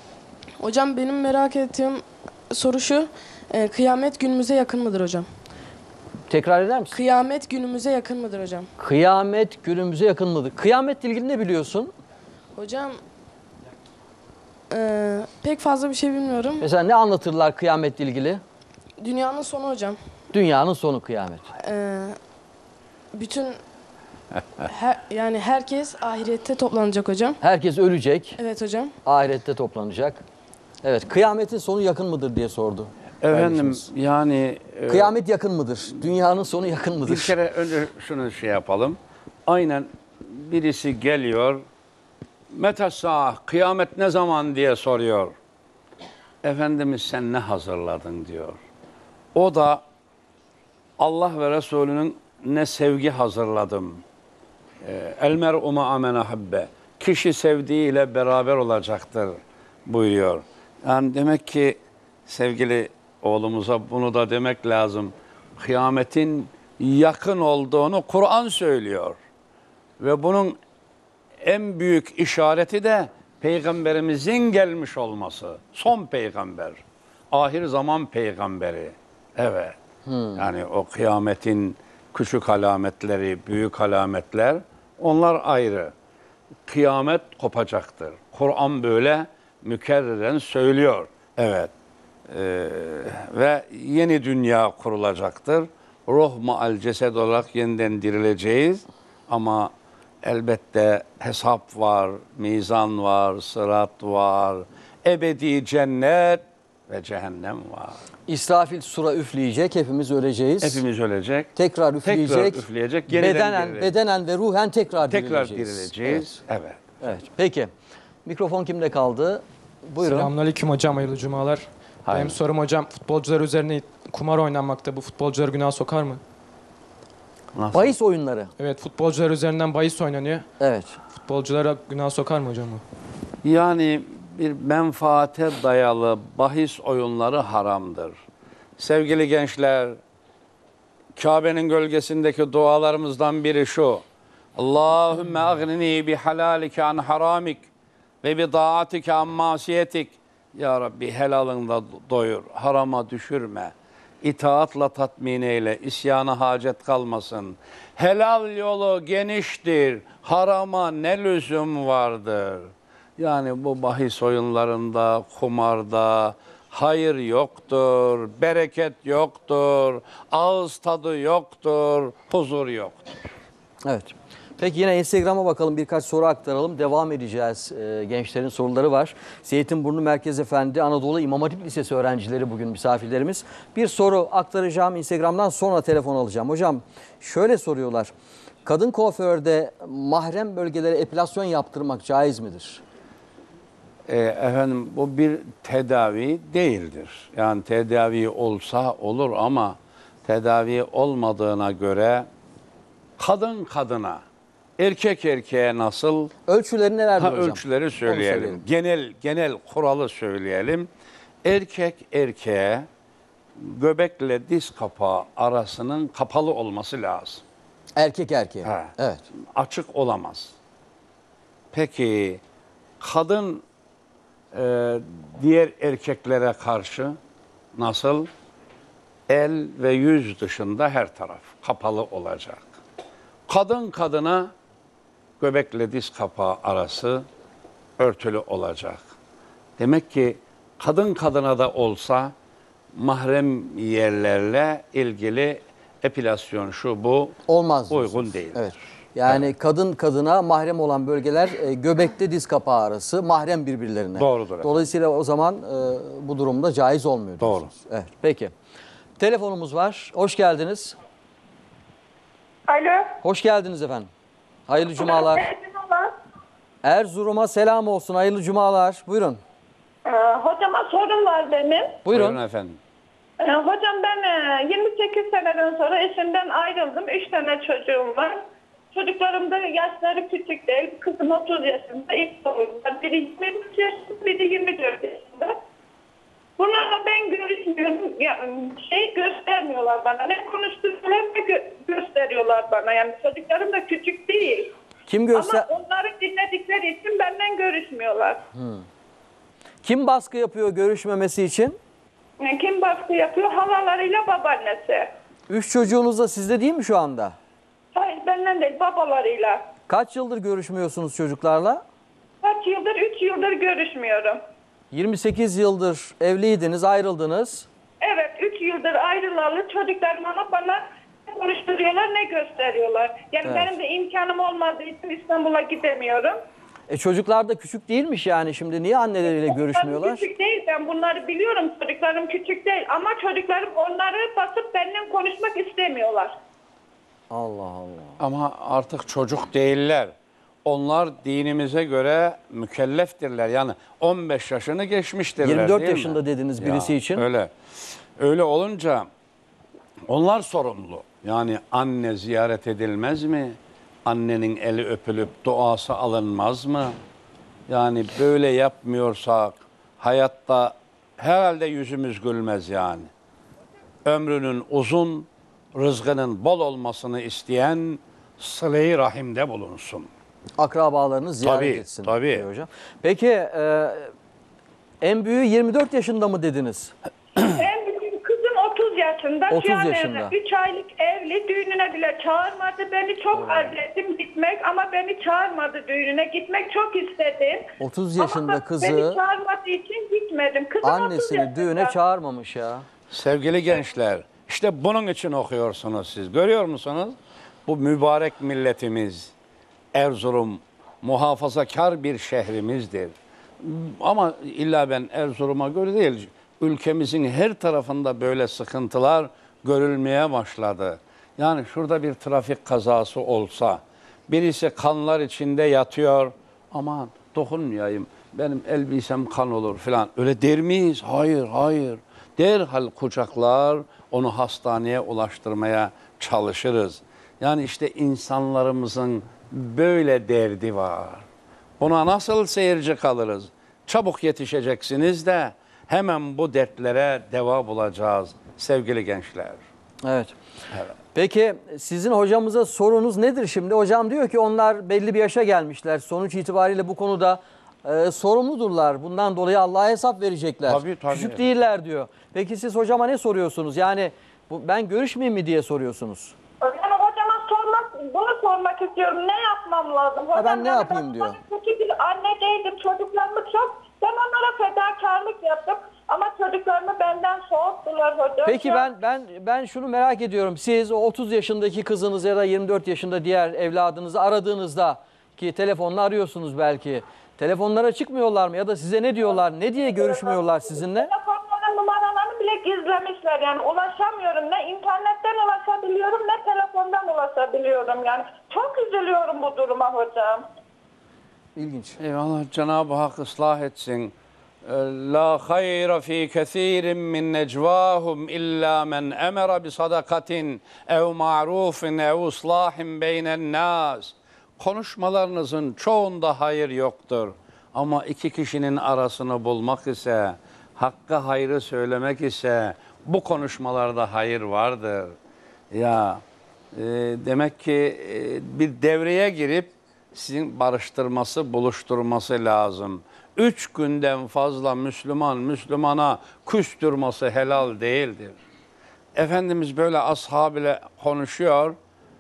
Hocam benim merak ettiğim soru şu. Kıyamet günümüze yakın mıdır hocam? Tekrar eder misin? Kıyamet günümüze yakın mıdır hocam? Kıyamet günümüze yakın mıdır? Kıyametle ilgili ne biliyorsun? Hocam pek fazla bir şey bilmiyorum. Mesela ne anlatırlar kıyametle ilgili? Dünyanın sonu hocam. Dünyanın sonu kıyamet. Bütün yani herkes ahirette toplanacak hocam. Herkes ölecek. Evet hocam. Ahirette toplanacak. Evet, kıyametin sonu yakın mıdır diye sordu. Efendim paylaşınız. yani Kıyamet yakın mıdır? Dünyanın sonu yakın mıdır? bir kere önce şunu şey yapalım. Aynen birisi geliyor. Metasa kıyamet ne zaman diye soruyor. Efendimiz sen ne hazırladın diyor. O da Allah ve Resulünün ne sevgi hazırladım. El mer'u ma'a men ahabbe. Kişi sevdiğiyle beraber olacaktır buyuruyor. Yani demek ki sevgili oğlumuza bunu da demek lazım. Kıyametin yakın olduğunu Kur'an söylüyor. Ve bunun en büyük işareti de Peygamberimizin gelmiş olması. Son peygamber. Ahir zaman peygamberi. Evet. Yani o kıyametin küçük alametleri, büyük alametler onlar ayrı. Kıyamet kopacaktır. Kur'an böyle mükerreren söylüyor. Evet. Ve yeni dünya kurulacaktır. Ruh maal cesed olarak yeniden dirileceğiz. Ama elbette hesap var, mizan var, sırat var, ebedi cennet ve cehennem var. İsrafil sura üfleyecek, hepimiz öleceğiz. Hepimiz ölecek. Tekrar üfleyecek. Tekrar üfleyecek. Yeniden dirileceğiz. Bedenen ve ruhen tekrar dirileceğiz. Evet. Evet. Peki. Mikrofon kimde kaldı? Buyurun. Selamünaleyküm hocam, hayırlı cumalar. Hayır. Benim sorum hocam, futbolcular üzerine kumar oynanmakta. Bu futbolcuları günah sokar mı? Nasıl? Bahis oyunları. Evet, futbolcular üzerinden bahis oynanıyor. Evet. Futbolculara günah sokar mı hocam bu? Yani bir menfaate dayalı bahis oyunları haramdır. Sevgili gençler, Kabe'nin gölgesindeki dualarımızdan biri şu. Allahümme agnini bi halalike an haramik ve bi taatike an masiyetik. Ya Rabbi helalında doyur, harama düşürme. İtaatla tatmin eyle, isyana hacet kalmasın. Helal yolu geniştir, harama ne lüzum vardır. Yani bu bahis oyunlarında, kumarda hayır yoktur, bereket yoktur, ağız tadı yoktur, huzur yoktur. Evet. Peki yine Instagram'a bakalım, birkaç soru aktaralım. Devam edeceğiz. Gençlerin soruları var. Zeytinburnu Merkez Efendi Anadolu İmam Hatip Lisesi öğrencileri bugün misafirlerimiz. Bir soru aktaracağım Instagram'dan, sonra telefon alacağım. Hocam şöyle soruyorlar. Kadın kuaförde mahrem bölgelere epilasyon yaptırmak caiz midir? Efendim bu bir tedavi değildir. Yani tedavi olsa olur ama tedavi olmadığına göre kadın kadına, erkek erkeğe nasıl? Ölçüleri nelerdir hocam? Ölçüleri söyleyelim. Genel kuralı söyleyelim. Erkek erkeğe göbekle diz kapağı arasının kapalı olması lazım. Erkek erkeğe. Ha. Evet. Açık olamaz. Peki kadın diğer erkeklere karşı nasıl? El ve yüz dışında her taraf kapalı olacak. Kadın kadına göbekle diz kapağı arası örtülü olacak. Demek ki kadın kadına da olsa mahrem yerlerle ilgili epilasyon şu bu olmaz uygun değil. Evet. Yani kadın kadına mahrem olan bölgeler göbekte diz kapağı arası mahrem birbirlerine. Doğrudur. Dolayısıyla o zaman bu durumda caiz olmuyor. Doğru. Diyorsunuz. Evet. Peki. Telefonumuz var. Hoş geldiniz. Alo. Hoş geldiniz efendim. Hayırlı cumalar. Erzurum'a selam olsun. Hayırlı cumalar. Buyurun. Hocama sorum var benim. Buyurun efendim. Hocam ben 28 seneden sonra eşimden ayrıldım. 3 tane çocuğum var. Çocuklarım da yaşları küçük değil. Kızım 30 yaşında. İlk torunum var. Biri 23 yaşında, biri 24 yaşında. Bunlarla ben görüşmüyorum. Göstermiyorlar bana. Ne konuşturuyorlar ne gösteriyorlar bana. Yani çocuklarım da küçük değil. Kim göster? Ama onları dinledikleri için benden görüşmüyorlar. Kim baskı yapıyor görüşmemesi için? Kim baskı yapıyor? Halalarıyla babaannesi. 3 çocuğunuz da sizde değil mi şu anda? Hayır benden değil, babalarıyla. Kaç yıldır görüşmüyorsunuz çocuklarla? Kaç yıldır? 3 yıldır görüşmüyorum. 28 yıldır evliydiniz, ayrıldınız. Evet, 3 yıldır ayrılalı çocuklar bana ne konuşturuyorlar ne gösteriyorlar. Yani Evet. benim de imkanım olmadığı için İstanbul'a gidemiyorum. Çocuklar da küçük değilmiş yani, şimdi niye anneleriyle görüşmüyorlar? Küçük değil, ben bunları biliyorum. Çocuklarım küçük değil ama çocuklarım onları basıp benimle konuşmak istemiyorlar. Allah Allah. Ama artık çocuk değiller. Onlar dinimize göre mükelleftirler. Yani 15 yaşını geçmiştirler, 24 değil yaşında mi? dediniz birisi için. Öyle. Öyle olunca onlar sorumlu. Yani anne ziyaret edilmez mi? Annenin eli öpülüp duası alınmaz mı? Yani böyle yapmıyorsak hayatta herhalde yüzümüz gülmez yani. Ömrünün uzun, rızkının bol olmasını isteyen sıle-i rahimde bulunsun. Akrabalarını ziyaret Tabii, etsin tabii. diyor hocam. Peki en büyüğü 24 yaşında mı dediniz? En büyük kızım 30 yaşında. 30 Şu an yaşında. 3 aylık evli. Düğününe bile çağırmadı. Beni çok arzuledim gitmek ama beni çağırmadı düğününe. Gitmek çok istedim. 30 yaşında Ama kızı beni çağırmadığı için gitmedim. Kızım 30 annesini yaşında. düğüne çağırmamış ya. Sevgili gençler, işte bunun için okuyorsunuz siz. Görüyor musunuz? Bu mübarek milletimiz, Erzurum, muhafazakar bir şehrimizdir. Ama illa ben Erzurum'a göre değil, ülkemizin her tarafında böyle sıkıntılar görülmeye başladı. Yani şurada bir trafik kazası olsa, birisi kanlar içinde yatıyor, aman dokunmayayım, benim elbisem kan olur falan. Öyle der miyiz? Hayır, hayır. Derhal kucaklar, onu hastaneye ulaştırmaya çalışırız. Yani işte insanlarımızın böyle derdi var. Buna nasıl seyirci kalırız? Çabuk yetişeceksiniz de hemen bu dertlere deva bulacağız sevgili gençler. Evet. Peki sizin hocamıza sorunuz nedir şimdi? Hocam diyor ki onlar belli bir yaşa gelmişler. Sonuç itibariyle bu konuda sorumludurlar. Bundan dolayı Allah'a hesap verecekler. Tabii, tabii. Küçük değiller diyor. Peki siz hocama ne soruyorsunuz? Yani ben görüşmeyeyim mi diye soruyorsunuz. Yani bunu sormak istiyorum. Ne yapmam lazım? Hocam, ben ne yapayım diyor. Kötü bir anne değildim. Çocuklarımı çok... Ben onlara fedakarlık yaptım. Ama çocuklarımı benden soğuttular hocam. Peki ben şunu merak ediyorum. Siz o 30 yaşındaki kızınız ya da 24 yaşında diğer evladınızı aradığınızda, ki telefonla arıyorsunuz belki, telefonlara çıkmıyorlar mı ya da size ne diyorlar? Ne diye görüşmüyorlar sizinle? Telefonların numaralarını bile gizlemişler. Yani ulaşamıyorum. Ne internetten ulaşabiliyorum ne telefondan ulaşabiliyorum. Yani çok üzülüyorum bu duruma hocam. İlginç. Eyvallah, Cenab-ı Hak ıslah etsin. La hayra fi kesirin min necvahum illa men emera bi sadakatin ev ma'rufin ev islahin beynen nas. Konuşmalarınızın çoğunda hayır yoktur. Ama iki kişinin arasını bulmak ise, hakka hayrı söylemek ise bu konuşmalarda hayır vardır. Ya demek ki bir devreye girip sizin barıştırması, buluşturması lazım. 3 günden fazla Müslümana küstürması helal değildir. Efendimiz böyle ashabıyla konuşuyor.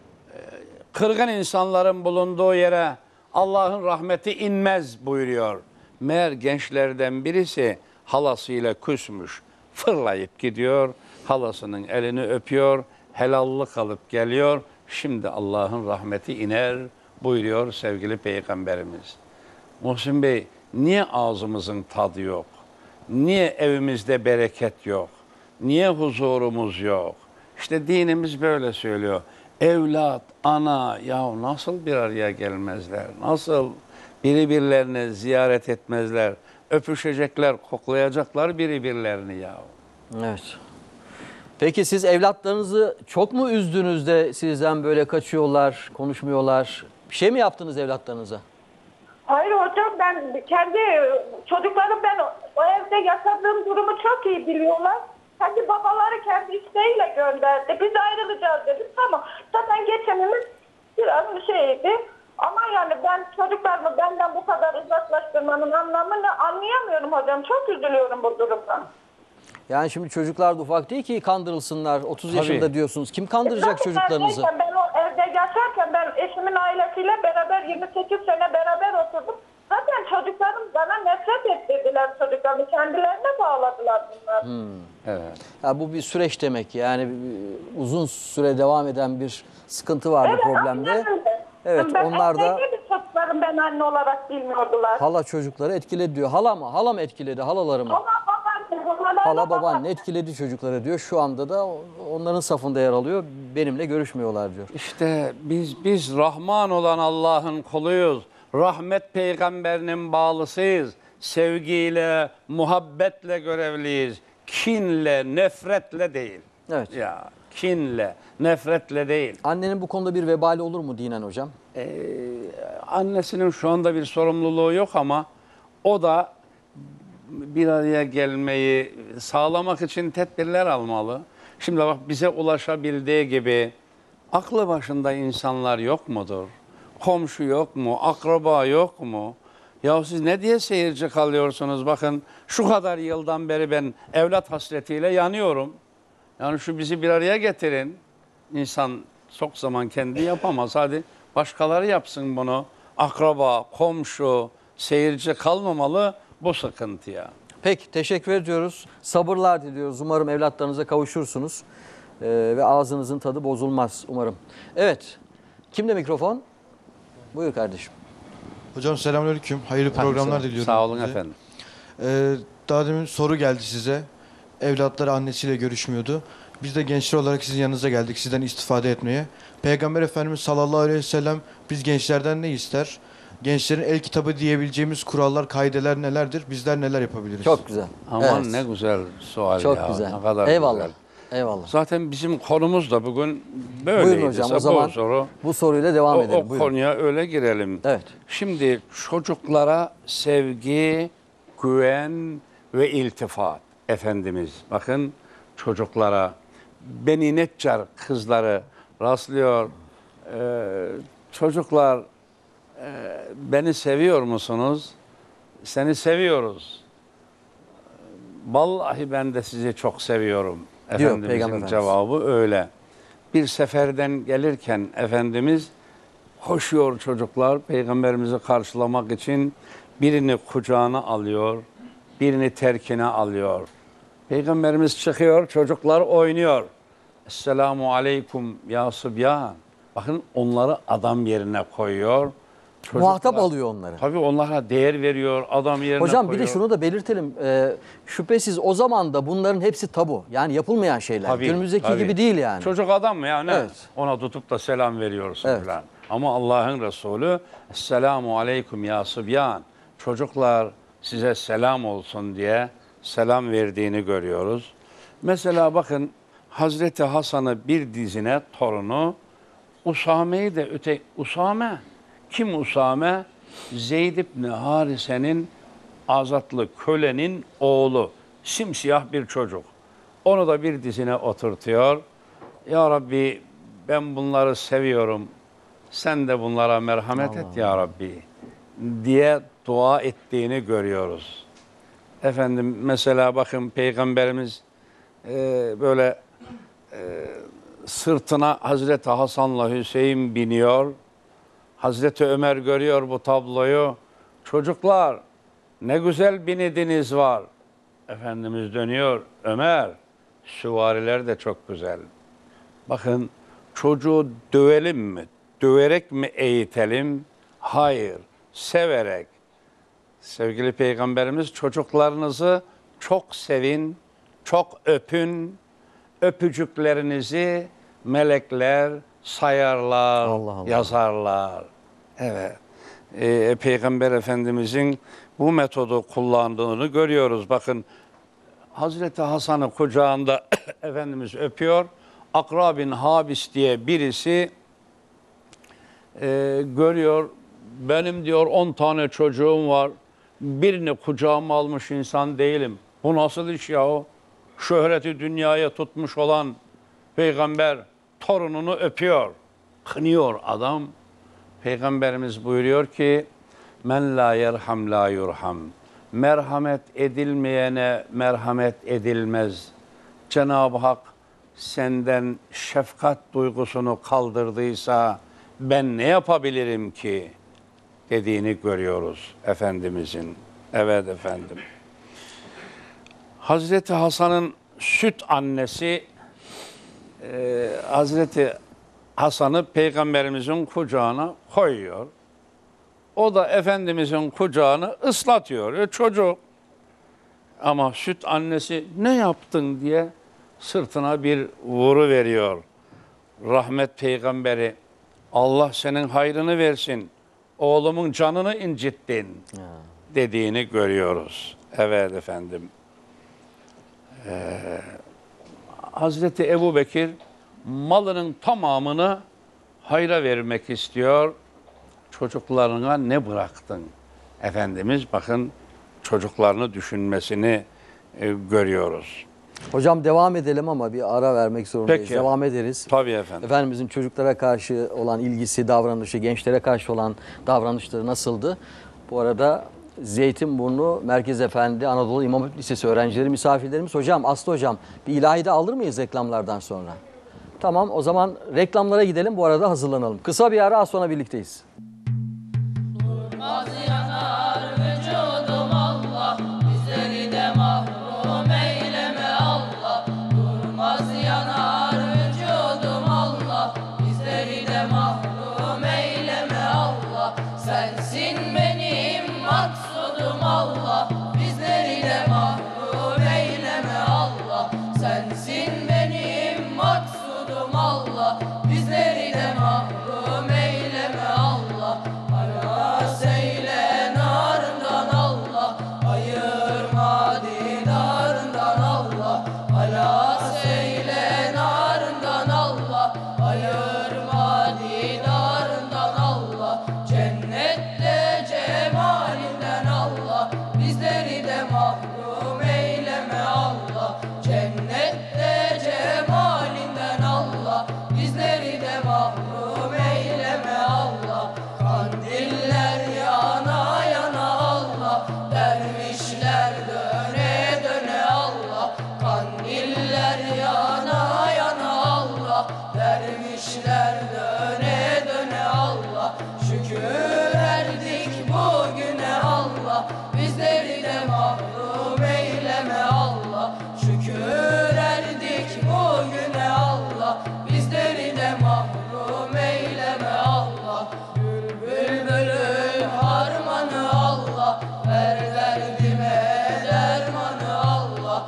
Kırgın insanların bulunduğu yere Allah'ın rahmeti inmez buyuruyor. Meğer gençlerden birisi halasıyla küsmüş. Fırlayıp gidiyor, halasının elini öpüyor, helallik alıp geliyor. Şimdi Allah'ın rahmeti iner buyuruyor sevgili Peygamberimiz. Muhsin Bey, niye ağzımızın tadı yok? Niye evimizde bereket yok? Niye huzurumuz yok? İşte dinimiz böyle söylüyor. Evlat, ana, ya nasıl bir araya gelmezler? Nasıl birbirlerini ziyaret etmezler? Öpüşecekler, koklayacaklar birbirlerini ya. Evet. Peki siz evlatlarınızı çok mu üzdünüz de sizden böyle kaçıyorlar, konuşmuyorlar? Bir şey mi yaptınız evlatlarınıza? Hayır hocam, ben kendi çocuklarım, ben o evde yaşadığım durumu çok iyi biliyorlar. Kendi babaları kendi isteğiyle gönderdi. Biz ayrılacağız dedim. Tamam. Zaten geçenimiz biraz bir şeydi. Ama yani ben çocuklarımı benden bu kadar uzaklaştırmanın anlamını anlayamıyorum hocam. Çok üzülüyorum bu durumdan. Yani şimdi çocuklar da ufak değil ki kandırılsınlar. 30 Tabii. yaşında diyorsunuz. Kim kandıracak çocuklarınızı? Ben o evde yaşarken ben eşimin ailesiyle beraber 28 sene beraber oturdum. Zaten çocuklarım bana nefret ettirdiler çocuklarımı. Kendilerine bağladılar bunlar. Evet. Ya bu bir süreç demek. Yani uzun süre devam eden bir sıkıntı vardı, problemde. Evet, Ben onlar da çocuklarım, ben anne olarak bilmiyordular. Hala çocukları etkiledi diyor. Hala mı? Hala mı etkiledi? Halaları mı? Hala babaanne, Hala babaanne etkiledi çocukları diyor. Şu anda da onların safında yer alıyor. Benimle görüşmüyorlar diyor. İşte biz Rahman olan Allah'ın kuluyuz. Rahmet peygamberinin bağlısıyız. Sevgiyle, muhabbetle görevliyiz. Kinle, nefretle değil. Evet. Ya kinle, nefretle değil. Annenin bu konuda bir vebali olur mu dinen hocam? Annesinin şu anda bir sorumluluğu yok ama o da bir araya gelmeyi sağlamak için tedbirler almalı. Şimdi bak, bize ulaşabildiği gibi aklı başında insanlar yok mudur? Komşu yok mu? Akraba yok mu? Ya siz ne diye seyirci kalıyorsunuz? Bakın şu kadar yıldan beri ben evlat hasretiyle yanıyorum. Yani şu bizi bir araya getirin. İnsan çok zaman kendi yapamaz. Hadi başkaları yapsın bunu. Akraba, komşu, seyirci kalmamalı bu sıkıntıya. Peki, teşekkür ediyoruz. Sabırlar diliyoruz. Umarım evlatlarınıza kavuşursunuz. Ve ağzınızın tadı bozulmaz umarım. Evet. Kimde mikrofon? Buyur kardeşim. Hocam selamünaleyküm. Hayırlı programlar diliyorum. Sağ olun size. efendim. Daha demin soru geldi size. Evlatları annesiyle görüşmüyordu. Biz de gençler olarak sizin yanınıza geldik sizden istifade etmeye. Peygamber Efendimiz sallallahu aleyhi ve sellem biz gençlerden ne ister? Gençlerin el kitabı diyebileceğimiz kurallar, kaideler nelerdir? Bizler neler yapabiliriz? Çok güzel. Aman Evet. ne güzel sual Çok ya. güzel. Ne kadar Eyvallah. güzel. Eyvallah. Zaten bizim konumuz da bugün böyleydi. Buyurun hocam, o zaman bu soruyla devam edelim. O Buyurun. konuya öyle girelim. Evet. Şimdi çocuklara sevgi, güven ve iltifat. Efendimiz bakın çocuklara, Beni Neccar kızları rastlıyor. Çocuklar beni seviyor musunuz? Seni seviyoruz. Vallahi ben de sizi çok seviyorum. Diyor Efendimizin Peygamber cevabı öyle. Bir seferden gelirken Efendimiz koşuyor çocuklar Peygamberimizi karşılamak için, birini kucağına alıyor, birini terkine alıyor. Peygamberimiz çıkıyor, çocuklar oynuyor. Esselamu aleyküm ya Sübyan. Bakın onları adam yerine koyuyor. Çocuklar, Muhatap alıyor onları. Tabii onlara değer veriyor, adam yerine Hocam koyuyor. bir de şunu da belirtelim. Şüphesiz o zaman da bunların hepsi tabu. Yani yapılmayan şeyler. Tabii, Günümüzdeki tabii. gibi değil yani. Çocuk adam mı ya ne? Evet. Ona tutup da selam veriyorsun Evet. falan. Ama Allah'ın Resulü Esselamu aleyküm ya Sıbyan. Çocuklar size selam olsun diye selam verdiğini görüyoruz. Mesela bakın Hazreti Hasan'ı bir dizine torunu, Usame'yi de Usame. Kim Usame? Zeyd ibn Harise'nin azatlı kölenin oğlu. Simsiyah bir çocuk. Onu da bir dizine oturtuyor. Ya Rabbi ben bunları seviyorum. Sen de bunlara merhamet et ya Rabbi diye dua ettiğini görüyoruz. Efendim mesela bakın Peygamberimiz böyle sırtına Hazreti Hasan'la Hüseyin biniyor. Hazreti Ömer görüyor bu tabloyu. Çocuklar ne güzel binidiniz var. Efendimiz dönüyor. Ömer, süvariler de çok güzel. Bakın çocuğu dövelim mi? Döverek mi eğitelim? Hayır, severek. Sevgili Peygamberimiz çocuklarınızı çok sevin, çok öpün. Öpücüklerinizi melekler sayarlar, yazarlar. Evet. Peygamber Efendimizin bu metodu kullandığını görüyoruz. Bakın Hazreti Hasan'ı kucağında Efendimiz öpüyor. Akra bin Habis diye birisi görüyor. Benim diyor 10 tane çocuğum var. Birini kucağıma almış insan değilim. Bu nasıl iş yahu? Şöhreti dünyaya tutmuş olan peygamber torununu öpüyor. Kınıyor adam. Peygamberimiz buyuruyor ki men la yerham la yurham. Merhamet edilmeyene merhamet edilmez. Cenab-ı Hak senden şefkat duygusunu kaldırdıysa ben ne yapabilirim ki dediğini görüyoruz Efendimizin. Evet efendim. Hazreti Hasan'ın süt annesi Hazreti Hasan'ı Peygamberimizin kucağına koyuyor. O da Efendimizin kucağını ıslatıyor. Çocuk. Ama süt annesi ne yaptın diye sırtına bir vuru veriyor. Rahmet peygamberi, Allah senin hayrını versin, oğlumun canını incittin dediğini görüyoruz. Evet efendim. Hazreti Ebubekir malının tamamını hayra vermek istiyor. Çocuklarına ne bıraktın? Efendimiz bakın çocuklarını düşünmesini görüyoruz. Hocam devam edelim ama bir ara vermek zorundayız. Peki. Devam ederiz. Tabii efendim. Efendimizin çocuklara karşı olan ilgisi, davranışı, gençlere karşı olan davranışları nasıldı? Bu arada Zeytinburnu Merkez Efendi Anadolu İmam Hatip Lisesi öğrencileri, misafirlerimiz. Hocam, Aslı hocam bir ilahi de alır mıyız reklamlardan sonra? Tamam, o zaman reklamlara gidelim, bu arada hazırlanalım. Kısa bir ara, az sonra birlikteyiz. Durmaz yanar vücudum Allah, bizleri de mahrum eyleme Allah. Durmaz yanar vücudum Allah, bizleri de mahrum eyleme Allah. Sensin benim maksudum Allah, bizleri de mahrum eyleme Allah. Sensin benim maksudum Allah, bizleri de mahrum eyleme Allah. Aras eyle narından Allah, ayırma didarından Allah. Aras eyle narından Allah, ayırma didarından Allah. Cennette cemalinden Allah, bizleri de mahrum eyleme Allah. Cennette cemalinden Allah, bizleri de mahrum eyleme Allah. Kandiller yana yana Allah, dervişler döne döne Allah. Kandiller yana yana Allah, dervişler döne döne Allah. Şükür erdik bugüne Allah, bizleri de mahrum eyleme Allah. Şükür erdik bugüne Allah, bizleri de mahrum eyleme Allah. Bülbül harmanı Allah, ver derdime dermanı Allah.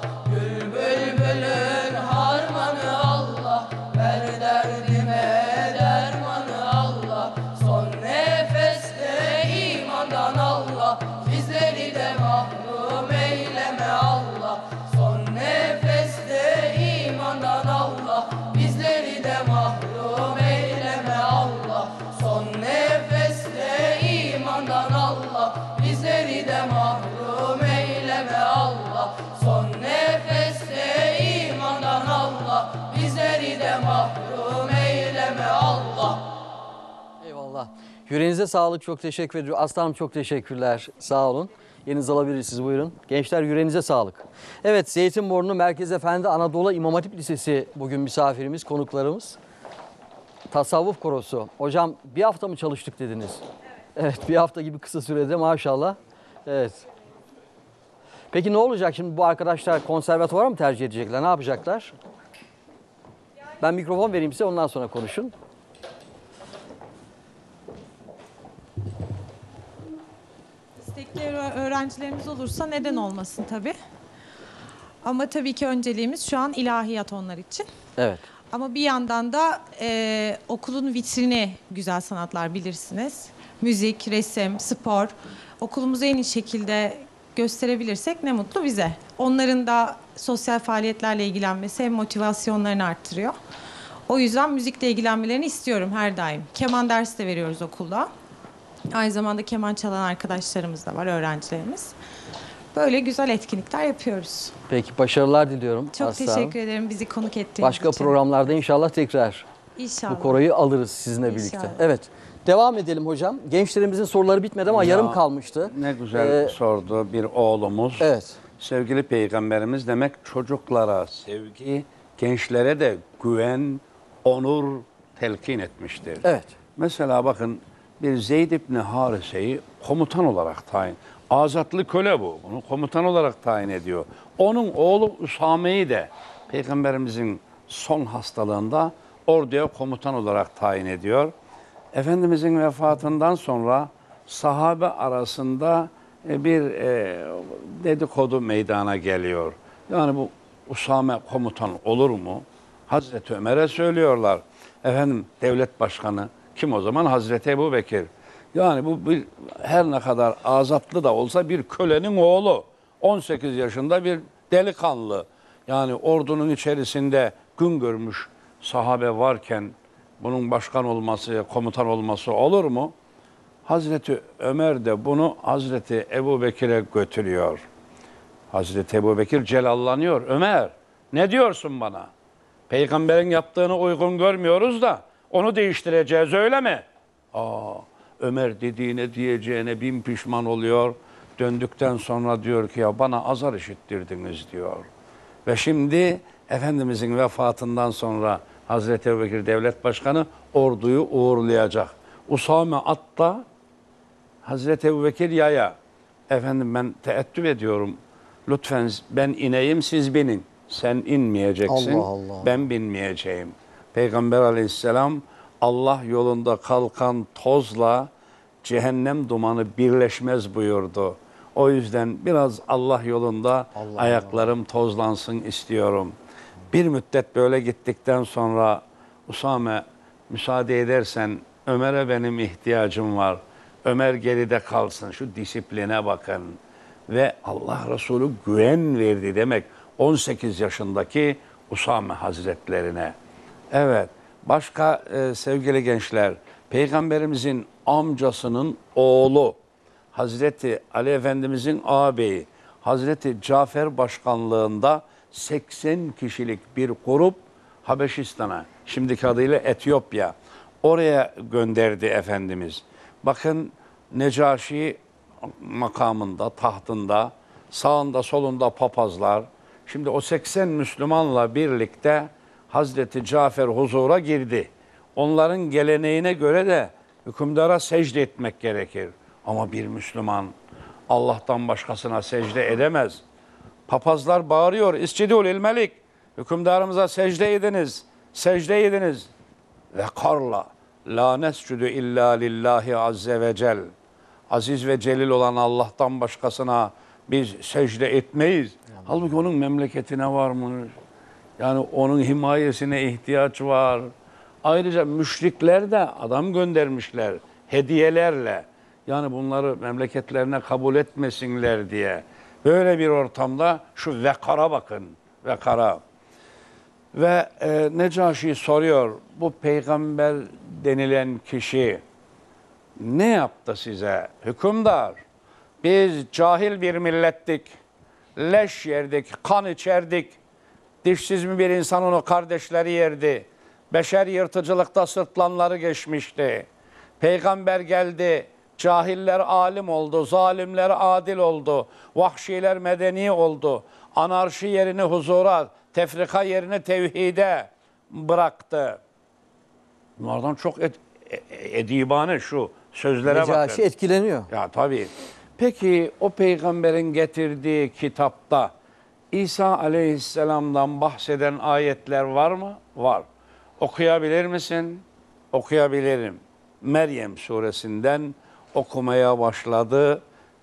Bülbülün harmanı Allah, ver derdime dermanı Allah. Son nefeste imandan Allah, bizleri de mahrum eyleme Allah. Son nefeste imandan Allah, bizleri de mahrum eyleme Allah. Son nefeste imandan Allah, bizleri de mahrum eyleme Allah. Son nefeste imandan Allah, bizleri de mahrum eyleme Allah. Eyvallah. Yüreğinize sağlık, çok teşekkür ediyorum. Aslanım çok teşekkürler, sağ olun. Yerinizi alabilirsiniz, buyurun. Gençler yüreğinize sağlık. Evet, Zeytinburnu Merkez Efendi Anadolu İmam Hatip Lisesi bugün misafirimiz, konuklarımız. Tasavvuf korosu. Hocam bir hafta mı çalıştık dediniz? Evet, bir hafta gibi kısa sürede maşallah. Evet. Peki ne olacak şimdi, bu arkadaşlar konservatuvar mı tercih edecekler? Ne yapacaklar? Ben mikrofon vereyim size, ondan sonra konuşun. İstekli öğrencilerimiz olursa neden olmasın tabii. Ama tabii ki önceliğimiz şu an ilahiyat onlar için. Evet. Ama bir yandan da okulun vitrini güzel sanatlar bilirsiniz. Müzik, resim, spor. Okulumuzu en iyi şekilde gösterebilirsek ne mutlu bize. Onların da sosyal faaliyetlerle ilgilenmesi hem motivasyonlarını arttırıyor. O yüzden müzikle ilgilenmelerini istiyorum her daim. Keman dersi de veriyoruz okulda. Aynı zamanda keman çalan arkadaşlarımız da var, öğrencilerimiz. Böyle güzel etkinlikler yapıyoruz. Peki, başarılar diliyorum. Çok Aslı teşekkür Hanım. ederim bizi konuk ettiğiniz Başka için. programlarda inşallah tekrar İnşallah. bu koroyu alırız sizinle birlikte. İnşallah. Evet. Devam edelim hocam. Gençlerimizin soruları bitmedi ama Ya, yarım kalmıştı. Ne güzel sordu bir oğlumuz. Evet. Sevgili Peygamberimiz demek çocuklara sevgi, gençlere de güven, onur telkin etmiştir. Evet. Mesela bakın bir Zeyd İbni Harise'yi komutan olarak tayin. Azatlı köle bu. Onu komutan olarak tayin ediyor. Onun oğlu Üsame'yi de Peygamberimizin son hastalığında orduya komutan olarak tayin ediyor. Efendimizin vefatından sonra sahabe arasında bir dedikodu meydana geliyor. Yani bu Usame komutan olur mu? Hazreti Ömer'e söylüyorlar. Efendim devlet başkanı kim o zaman? Hazreti Ebubekir. Yani bu bir, her ne kadar azatlı da olsa bir kölenin oğlu. 18 yaşında bir delikanlı. Yani ordunun içerisinde gün görmüş sahabe varken bunun başkan olması, komutan olması olur mu? Hazreti Ömer de bunu Hazreti Ebubekir'e götürüyor. Hazreti Ebubekir celallanıyor. Ömer, ne diyorsun bana? Peygamberin yaptığını uygun görmüyoruz da onu değiştireceğiz, öyle mi? Ömer dediğine diyeceğine bin pişman oluyor. Döndükten sonra diyor ki ya bana azar işittirdiniz diyor. Ve şimdi Efendimizin vefatından sonra Hazreti Ebubekir devlet başkanı orduyu uğurlayacak. Usame atta, Hazreti Ebubekir yaya. Efendim ben teettüp ediyorum. Lütfen ben ineyim, siz binin. Sen inmeyeceksin, Allah Allah. ben binmeyeceğim. Peygamber aleyhisselam Allah yolunda kalkan tozla cehennem dumanı birleşmez buyurdu. O yüzden biraz Allah yolunda ayaklarım tozlansın istiyorum. Bir müddet böyle gittikten sonra Usame müsaade edersen Ömer'e benim ihtiyacım var. Ömer geride kalsın, şu disipline bakın. Ve Allah Resulü güven verdi demek 18 yaşındaki Usame Hazretlerine. Evet, başka sevgili gençler, Peygamberimizin amcasının oğlu, Hazreti Ali Efendimizin ağabeyi, Hazreti Cafer başkanlığında 80 kişilik bir grup Habeşistan'a, şimdiki adıyla Etiyopya, oraya gönderdi Efendimiz. Bakın Necaşi makamında, tahtında, sağında solunda papazlar. Şimdi o 80 Müslümanla birlikte Hazreti Cafer huzura girdi. Onların geleneğine göre de hükümdara secde etmek gerekir. Ama bir Müslüman Allah'tan başkasına secde edemez. Papazlar bağırıyor, İscidû lil melik, hükümdarımıza secde ediniz, secde ediniz. Ve karla, la nescudu illa lillahi azze ve cel. Aziz ve celil olan Allah'tan başkasına biz secde etmeyiz. Halbuki onun memleketine varmış. Yani onun himayesine ihtiyaç var. Ayrıca müşrikler de adam göndermişler hediyelerle. Yani bunları memleketlerine kabul etmesinler diye. Böyle bir ortamda şu vekara bakın, vekara. Ve Necaşi soruyor, bu peygamber denilen kişi ne yaptı size? Hükümdar, biz cahil bir millettik, leş yerdik, kan içerdik. Dişsiz mi bir insan onu kardeşleri yerdi. Beşer yırtıcılıkta sırtlanları geçmişti. Peygamber geldi, cahiller alim oldu, zalimler adil oldu, vahşiler medeni oldu. Anarşi yerini huzura, tefrika yerini tevhide bıraktı. Bunlardan çok edibane şu sözlere bakın. Necaşi etkileniyor. Ya tabii. Peki o peygamberin getirdiği kitapta İsa aleyhisselamdan bahseden ayetler var mı? Var. Okuyabilir misin? Okuyabilirim. Meryem suresinden okumaya başladı.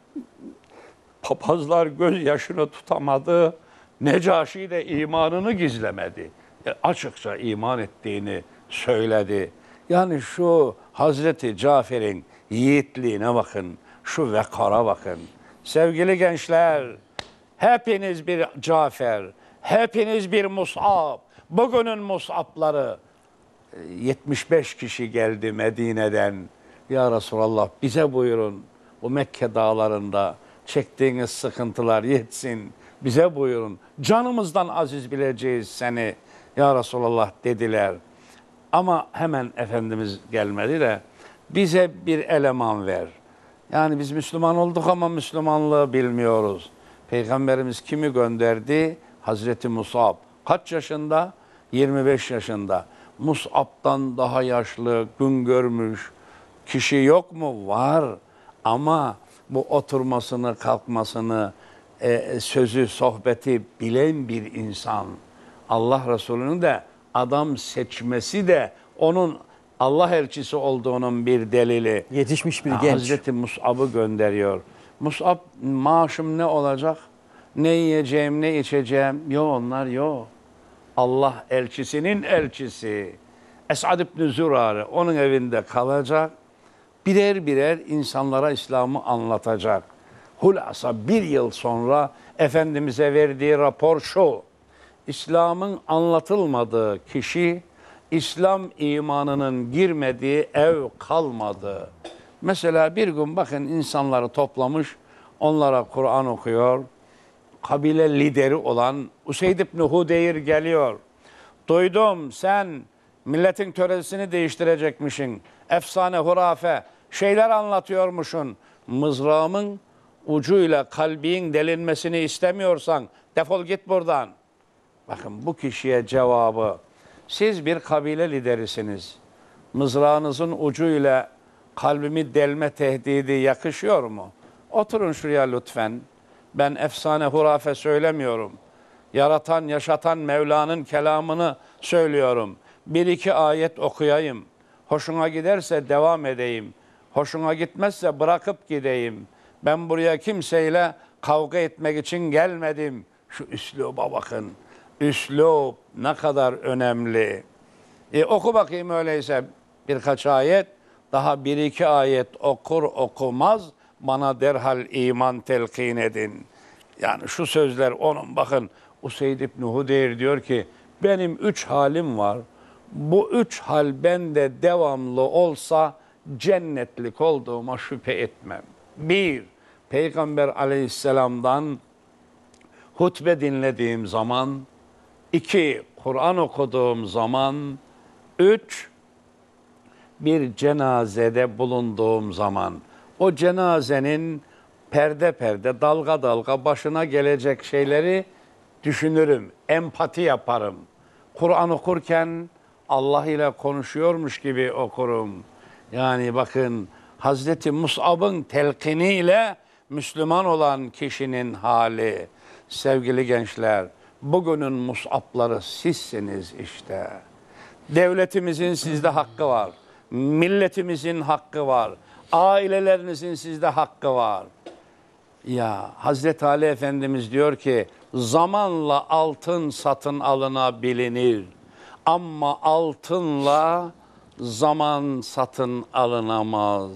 Papazlar gözyaşını tutamadı. Necaşi de imanını gizlemedi. Açıkça iman ettiğini söyledi. Yani şu Hazreti Cafer'in yiğitliğine bakın. Şu vekara bakın. Sevgili gençler, hepiniz bir Cafer, hepiniz bir Mus'ab. Bugünün Mus'abları 75 kişi geldi Medine'den. Ya Resulallah bize buyurun, bu Mekke dağlarında çektiğiniz sıkıntılar yetsin. Bize buyurun, canımızdan aziz bileceğiz seni ya Resulallah dediler. Ama hemen Efendimiz gelmedi de bize bir eleman ver. Yani biz Müslüman olduk ama Müslümanlığı bilmiyoruz. Peygamberimiz kimi gönderdi? Hazreti Mus'ab. Kaç yaşında? 25 yaşında. Mus'ab'dan daha yaşlı, gün görmüş kişi yok mu? Var. Ama bu oturmasını, kalkmasını, sözü, sohbeti bilen bir insan. Allah Resulü'nün de adam seçmesi de onun Allah elçisi olduğunun bir delili. Yetişmiş bir genç. Hazreti Mus'ab'ı gönderiyor. Mus'ab, maaşım ne olacak? Ne yiyeceğim, ne içeceğim? Yok, onlar yok. Allah elçisinin elçisi. Esad İbni Zürare onun evinde kalacak. Birer birer insanlara İslam'ı anlatacak. Hulasa bir yıl sonra Efendimiz'e verdiği rapor şu: İslam'ın anlatılmadığı kişi, İslam imanının girmediği ev kalmadı. Mesela bir gün bakın insanları toplamış, onlara Kur'an okuyor. Kabile lideri olan Useyd İbni Hudeyr geliyor. Duydum sen milletin töresini değiştirecekmişsin. Efsane, hurafe şeyler anlatıyormuşsun. Mızrağımın ucuyla kalbin delinmesini istemiyorsan defol git buradan. Bakın bu kişiye cevabı: siz bir kabile liderisiniz. Mızrağınızın ucuyla kalbimi delme tehdidi yakışıyor mu? Oturun şuraya lütfen. Ben efsane, hurafe söylemiyorum. Yaratan, yaşatan Mevla'nın kelamını söylüyorum. Bir iki ayet okuyayım. Hoşuna giderse devam edeyim. Hoşuna gitmezse bırakıp gideyim. Ben buraya kimseyle kavga etmek için gelmedim. Şu üsluba bakın. Üslub ne kadar önemli. Oku bakayım öyleyse birkaç ayet. Daha bir iki ayet okur okumaz bana derhal iman telkin edin. Yani şu sözler onun, bakın Useyd İbni Hudeyr diyor ki benim 3 halim var. Bu 3 hal bende devamlı olsa cennetlik olduğuma şüphe etmem. 1. Peygamber aleyhisselamdan hutbe dinlediğim zaman. 2. Kur'an okuduğum zaman. 3. Bir cenazede bulunduğum zaman. O cenazenin perde perde, dalga dalga başına gelecek şeyleri düşünürüm, empati yaparım. Kur'an okurken Allah ile konuşuyormuş gibi okurum. Yani bakın Hazreti Mus'ab'ın telkiniyle Müslüman olan kişinin hali. Sevgili gençler, bugünün Mus'ab'ları sizsiniz işte. Devletimizin sizde hakkı var. Milletimizin hakkı var. Ailelerinizin sizde hakkı var. Ya Hazreti Ali Efendimiz diyor ki zamanla altın satın alınabilir. Ama altınla zaman satın alınamaz.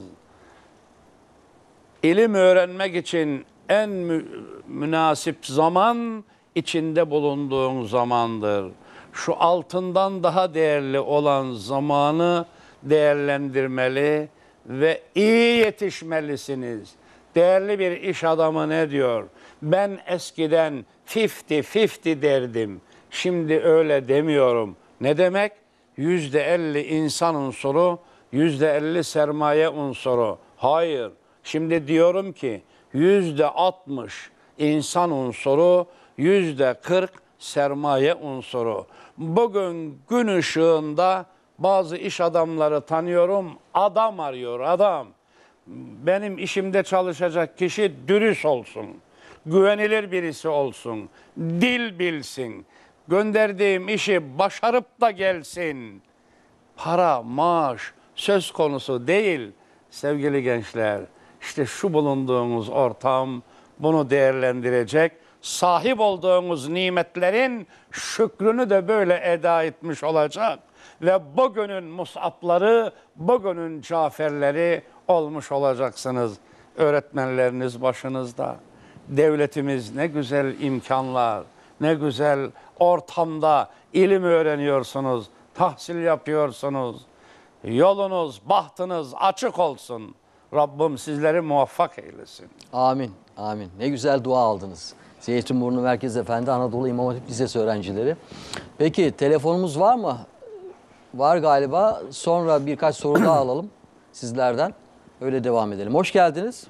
İlim öğrenmek için en münasip zaman içinde bulunduğun zamandır. Şu altından daha değerli olan zamanı değerlendirmeli ve iyi yetişmelisiniz. Değerli bir iş adamı ne diyor? Ben eskiden 50-50 derdim. Şimdi öyle demiyorum. Ne demek? %50 insan unsuru, %50 sermaye unsuru. Hayır. Şimdi diyorum ki %60 insan unsuru, %40 sermaye unsuru. Bugün gün ışığında bazı iş adamları tanıyorum. Adam arıyor, adam. Benim işimde çalışacak kişi dürüst olsun. Güvenilir birisi olsun. Dil bilsin. Gönderdiğim işi başarıp da gelsin. Para, maaş söz konusu değil sevgili gençler. İşte şu bulunduğumuz ortam bunu değerlendirecek. Sahip olduğumuz nimetlerin şükrünü de böyle eda etmiş olacak. Ve bugünün Mus'ab'ları, bugünün Cafer'leri olmuş olacaksınız. Öğretmenleriniz başınızda. Devletimiz ne güzel imkanlar, ne güzel ortamda ilim öğreniyorsunuz, tahsil yapıyorsunuz. Yolunuz, bahtınız açık olsun. Rabbim sizleri muvaffak eylesin. Amin, amin. Ne güzel dua aldınız. Zeytinburnu Merkez Efendi Anadolu İmam Hatip Lisesi öğrencileri. Peki telefonumuz var mı? Var galiba. Sonra birkaç soru daha alalım sizlerden. Öyle devam edelim. Hoş geldiniz.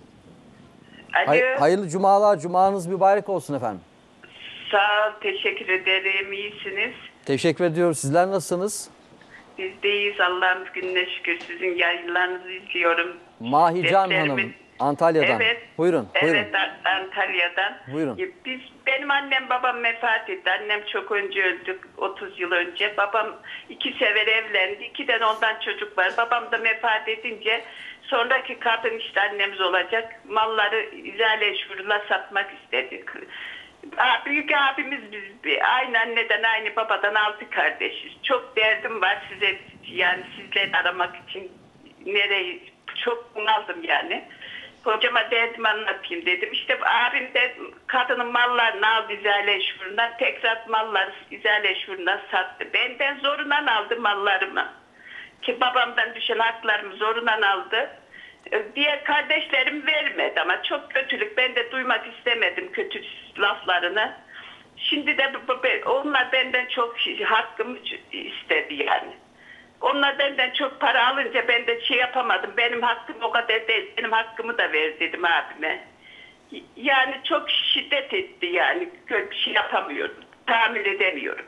Hayırlı cumalar. Cumanız mübarek olsun efendim. Sağ ol, teşekkür ederim. İyisiniz. Teşekkür ediyoruz. Sizler nasılsınız? Biz de iyiyiz. Allah'ın gününe şükür. Sizin yayınlarınızı izliyorum. Mahican Hanım. Antalya'dan. Evet. Buyurun. Evet, Antalya'dan. Buyurun. Benim annem babam vefat etti. Annem çok önce öldü, 30 yıl önce. Babam 2 sefer evlendi. 2'den ondan çocuk var. Babam da vefat edince sonraki kadın işte annemiz olacak. Malları izale şurula satmak istedik. Büyük abimiz biz aynı anneden aynı babadan 6 kardeşiz. Çok derdim var size, yani sizleri aramak için nereyi çok bunaldım yani. Hocama derdimi anlatayım dedim. İşte abim de kadının mallarını aldı izale şurundan, tekrar malları izale şurundan sattı. Benden zorundan aldı mallarımı. Ki babamdan düşen haklarımı zorundan aldı. Diğer kardeşlerim vermedi ama çok kötülük. Ben de duymak istemedim kötü laflarını. Şimdi de onlar benden çok hakkımı istedi yani. Onlar benden çok para alınca ben de şey yapamadım. Benim hakkım o kadar değil. Benim hakkımı da ver dedim abime. Yani çok şiddet etti yani. Bir şey yapamıyorum. Tahammül edemiyorum.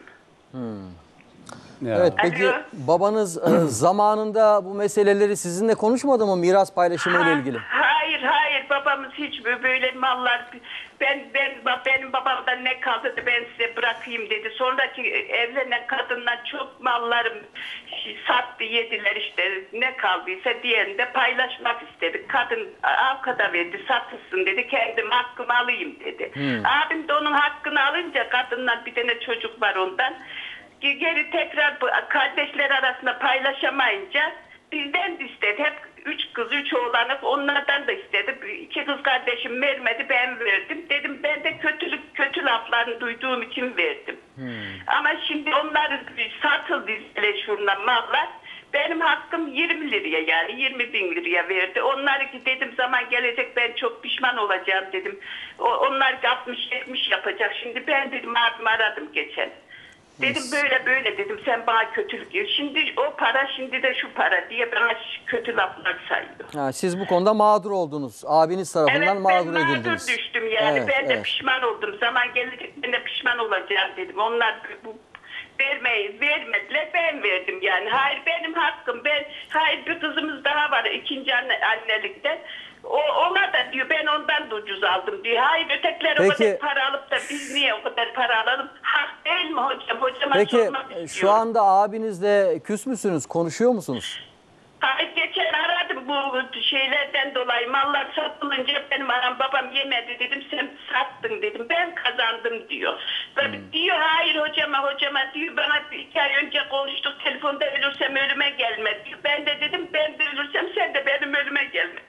Evet, peki babanız zamanında bu meseleleri sizinle konuşmadı mı, miras paylaşımı ile ilgili? Hayır babamız hiç böyle mallar benim babamdan ne kaldı da ben size bırakayım dedi. Sonraki evlenen kadından çok mallarım sattı, yediler işte, ne kaldıysa diğerini de paylaşmak istedik. Kadın avukata verdi, satılsın dedi, kendim hakkımı alayım dedi. Abim de onun hakkını alınca, kadından bir tane çocuk var ondan, geri tekrar kardeşler arasında paylaşamayınca bizden de istedi. Hep 3 kız 3 oğlanı onlardan da istedi. 2 kız kardeşim vermedi, ben verdim. Dedim ben de kötü laflarını duyduğum için verdim. Ama şimdi onlar satıldı şuradan mallar. Benim hakkım 20 liraya, yani 20 bin liraya verdi. Onlar ki dedim zaman gelecek ben çok pişman olacağım dedim. Onlar 60-70 yapacak. Şimdi ben dedim abim aradım geçen. Dedim böyle dedim, sen bana kötülük diyor. Şimdi o para, şimdi de şu para diye bana kötü laflar sayıyor. Siz bu konuda mağdur oldunuz. Abiniz tarafından mağdur edildiniz. Evet, ben mağdur düştüm yani. Evet, ben de pişman oldum. Zaman gelecek ben de pişman olacağım dedim. Onlar bu vermediler, ben verdim yani. Hayır benim hakkım. Hayır bir kızımız daha var ikinci annelikten. Ona da diyor ben ondan da ucuz aldım diyor. Hayır ötekiler o kadar para alıp da biz niye o kadar para alalım? Hak değil mi hocam? Hocama peki sormak istiyorum. şu anda abinizle küs müsünüz? Konuşuyor musunuz? Hayır geçen aradım bu şeylerden dolayı. Mallar satılınca benim babam yemedi dedim. Sen sattın dedim. Ben kazandım diyor. Diyor hayır hocama diyor. Bana 2 ay önce konuştuk. Telefonda ölürsem ölüme gelme diyor. Ben de dedim ben de ölürsem sen de benim ölüme gelme.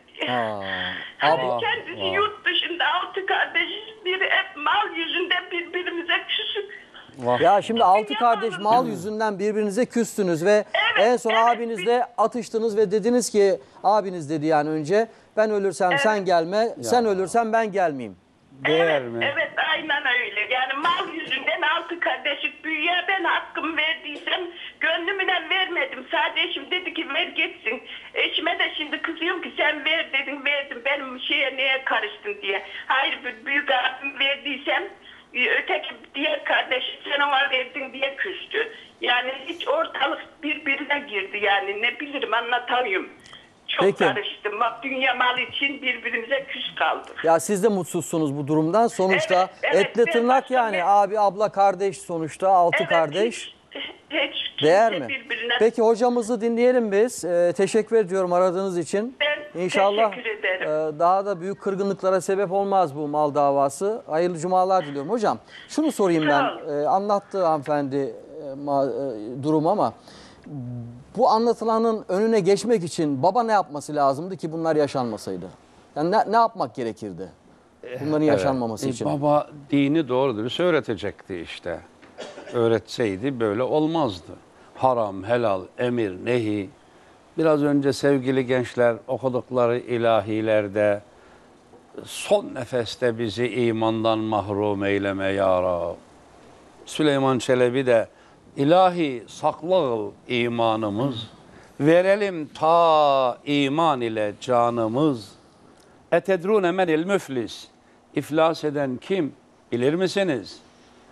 Kendisi yurt dışında 6 kardeşiz. Biri hep mal yüzünden birbirimize küsük. Ya şimdi 6 kardeş mal yüzünden birbirinize küstünüz ve en son abinizle atıştınız ve dediniz ki, abiniz dedi yani önce, ben ölürsem sen gelme, sen ölürsen ben gelmeyeyim. Değer mi? Evet aynen öyle. Yani mal yüzünden 6 kardeşlik büyüye ben hakkımı verdiysem gönlümden vermedim. Sadece eşim dedi ki ver gitsin. Eşime de şimdi kızıyorum ki sen ver dedin, verdim. Benim şeye neye karıştın diye. Hayır büyük abim verdiysem öteki diğer kardeşi sen ona verdin diye küstü. Yani hiç ortalık birbirine girdi yani, ne bilirim anlatamıyorum. Çok karıştım. Dünya malı için birbirimize küs kaldık. Ya siz de mutsuzsunuz bu durumdan. Sonuçta etle tırnak yani. Abi, abla, kardeş sonuçta. 6 kardeş. Hiç değer mi? birbirine... Peki hocamızı dinleyelim biz. Teşekkür ediyorum aradığınız için. Ben İnşallah teşekkür ederim. daha da büyük kırgınlıklara sebep olmaz bu mal davası. Hayırlı cumalar diliyorum. Hocam şunu sorayım ben. Anlattı hanımefendi durum ama bu anlatılanın önüne geçmek için baba ne yapması lazımdı ki bunlar yaşanmasaydı? Yani ne yapmak gerekirdi bunların yaşanmaması için? Baba dini doğru dürüst öğretecekti işte. Öğretseydi böyle olmazdı. Haram, helal, emir, nehi. Biraz önce sevgili gençler okudukları ilahilerde son nefeste bizi imandan mahrum eyleme ya Rab. Süleyman Çelebi de ilahi saklı imanımız, verelim ta iman ile canımız. Etedrune menil müflis, iflas eden kim bilir misiniz?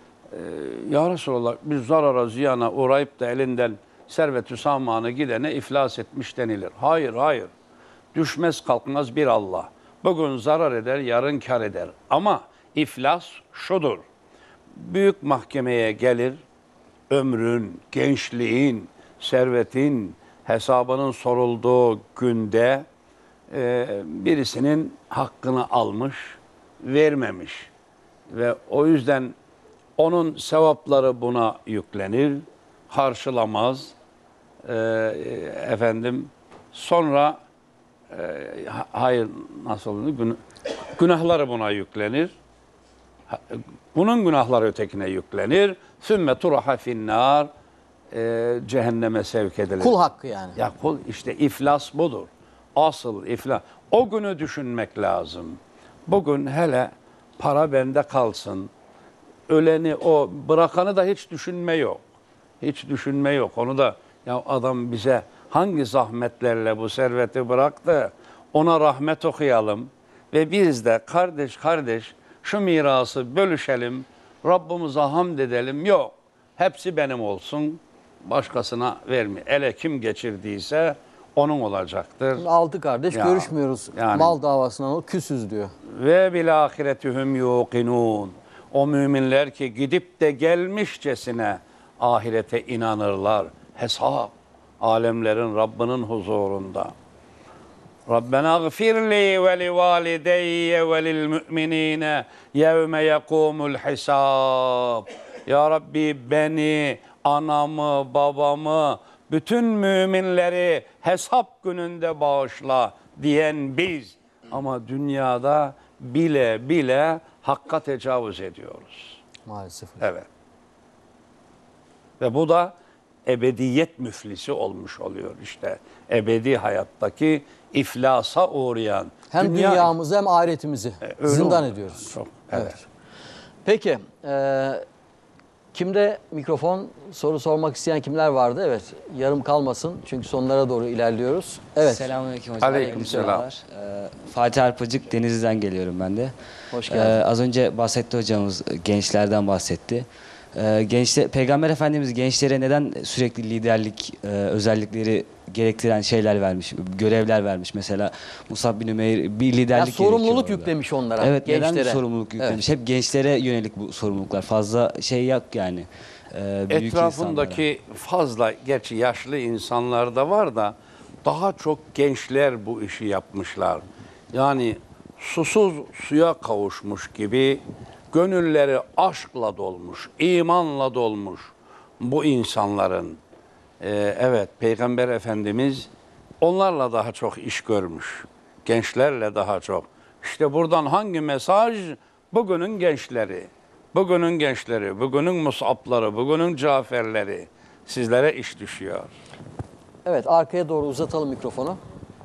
Ya Resulallah, biz zarara ziyana uğrayıp da elinden servet-ü samanı gidene iflas etmiş denilir. Hayır, hayır. Düşmez kalkmaz bir Allah. Bugün zarar eder, yarın kar eder. Ama iflas şudur. Büyük mahkemeye gelir, ömrün, gençliğin, servetin hesabının sorulduğu günde birisinin hakkını almış, vermemiş. Ve o yüzden onun sevapları buna yüklenir, karşılamaz. Sonra hayır nasıl olur? Günahları buna yüklenir. Bunun günahları ötekine yüklenir. Sümme turaha finnâr, cehenneme sevk edilir. Kul hakkı yani. Ya kul işte iflas budur. Asıl iflas. O günü düşünmek lazım. Bugün hele para bende kalsın. Öleni o bırakanı da hiç düşünme yok. Hiç düşünme yok. Onu da ya adam bize hangi zahmetlerle bu serveti bıraktı. Ona rahmet okuyalım ve biz de kardeş kardeş şu mirası bölüşelim. Rabbimize hamd edelim. Yok. Hepsi benim olsun. Başkasına verme. Ele kim geçirdiyse onun olacaktır. 6 kardeş Ya, görüşmüyoruz. yani. Mal davasından o küsüz diyor. Ve bil ahiretühüm yuqinun. O müminler ki gidip de gelmişçesine ahirete inanırlar. Hesap. Alemlerin Rabbinin huzurunda. Rabbena gfirli ve li valideyye ve lil müminine yevme yekumul hisab. Ya Rabbi beni, anamı, babamı, bütün müminleri hesap gününde bağışla diyen biz. Ama dünyada bile bile hakka tecavüz ediyoruz. Maalesef. Evet. Ve bu da ebediyet müflisi olmuş oluyor işte. Ebedi hayattaki iflasa uğrayan. Hem dünyamızı hem ahiretimizi öyle zindan oldu. ediyoruz. Çok, evet. Peki, kimde mikrofon, soru sormak isteyen kimler vardı? Evet, yarım kalmasın çünkü sonlara doğru ilerliyoruz. Evet. Selamünaleyküm hocam. Aleykümselam. Fatih Arpacık, Denizli'den geliyorum ben de. Hoş geldin. Az önce bahsetti hocamız, gençlerden bahsetti. Peygamber Efendimiz gençlere neden sürekli liderlik özellikleri gerektiren şeyler vermiş, görevler vermiş? Mesela Musab bin Ümeyr bir liderlik sorumluluk gerekiyor yüklemiş onlara, Evet, gençlere. neden bir sorumluluk yüklemiş? Hep gençlere yönelik bu sorumluluklar. Fazla şey yok yani. Büyük Etrafındaki fazla, gerçi yaşlı insanlar da var da daha çok gençler bu işi yapmışlar. Yani susuz suya kavuşmuş gibi gönülleri aşkla dolmuş, imanla dolmuş bu insanların. Evet, Peygamber Efendimiz onlarla daha çok iş görmüş. Gençlerle daha çok. İşte buradan hangi mesaj? Bugünün gençleri, bugünün gençleri, bugünün Musab'ları, bugünün Cafer'leri sizlere iş düşüyor. Evet, arkaya doğru uzatalım mikrofonu.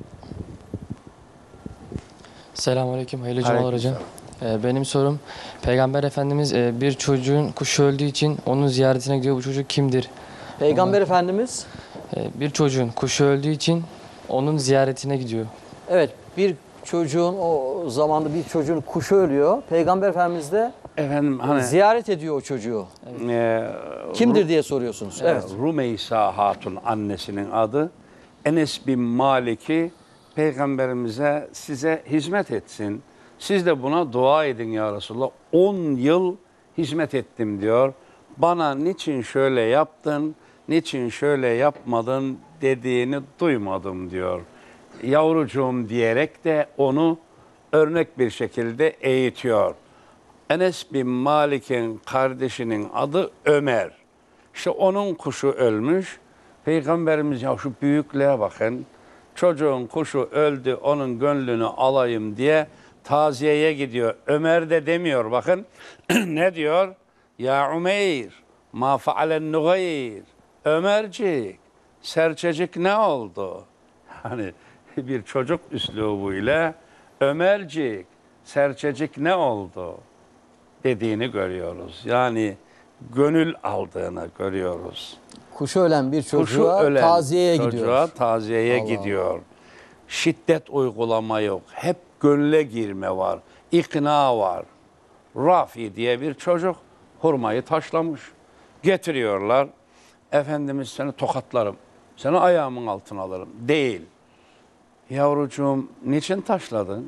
Selamünaleyküm. Hayırlı cumalar hocam. Aleykümselam. Benim sorum, Peygamber Efendimiz bir çocuğun kuşu öldüğü için onun ziyaretine gidiyor. Bu çocuk kimdir? Peygamber Efendimiz? Bir çocuğun kuşu öldüğü için onun ziyaretine gidiyor. Evet, bir çocuğun o zamanda bir çocuğun kuşu ölüyor. Peygamber Efendimiz de ziyaret ediyor o çocuğu. Kimdir diye soruyorsunuz. Evet. Rumeysa Hatun annesinin adı. Enes bin Malik'i Peygamberimize size hizmet etsin. Siz de buna dua edin ya Resulallah. 10 yıl hizmet ettim diyor. Bana niçin şöyle yaptın, niçin şöyle yapmadın dediğini duymadım diyor. Yavrucuğum diyerek de onu örnek bir şekilde eğitiyor. Enes bin Malik'in kardeşinin adı Ömer. İşte onun kuşu ölmüş. Peygamberimiz ya şu büyüklüğe bakın. Çocuğun kuşu öldü, onun gönlünü alayım diye taziyeye gidiyor. Ömer de demiyor bakın. Ne diyor? Ya Umeyr, ma faalen nugayr. Ömercik, serçecik ne oldu? Hani bir çocuk üslubuyla Ömercik, serçecik ne oldu dediğini görüyoruz. Yani gönül aldığını görüyoruz. Kuşu ölen bir çocuğa taziyeye gidiyor. Taziyeye gidiyor. Şiddet uygulama yok. Hep gönle girme var. İkna var. Rafi diye bir çocuk hurmayı taşlamış. Getiriyorlar. Efendimiz seni tokatlarım. Seni ayağımın altına alırım. Değil. Yavrucuğum niçin taşladın?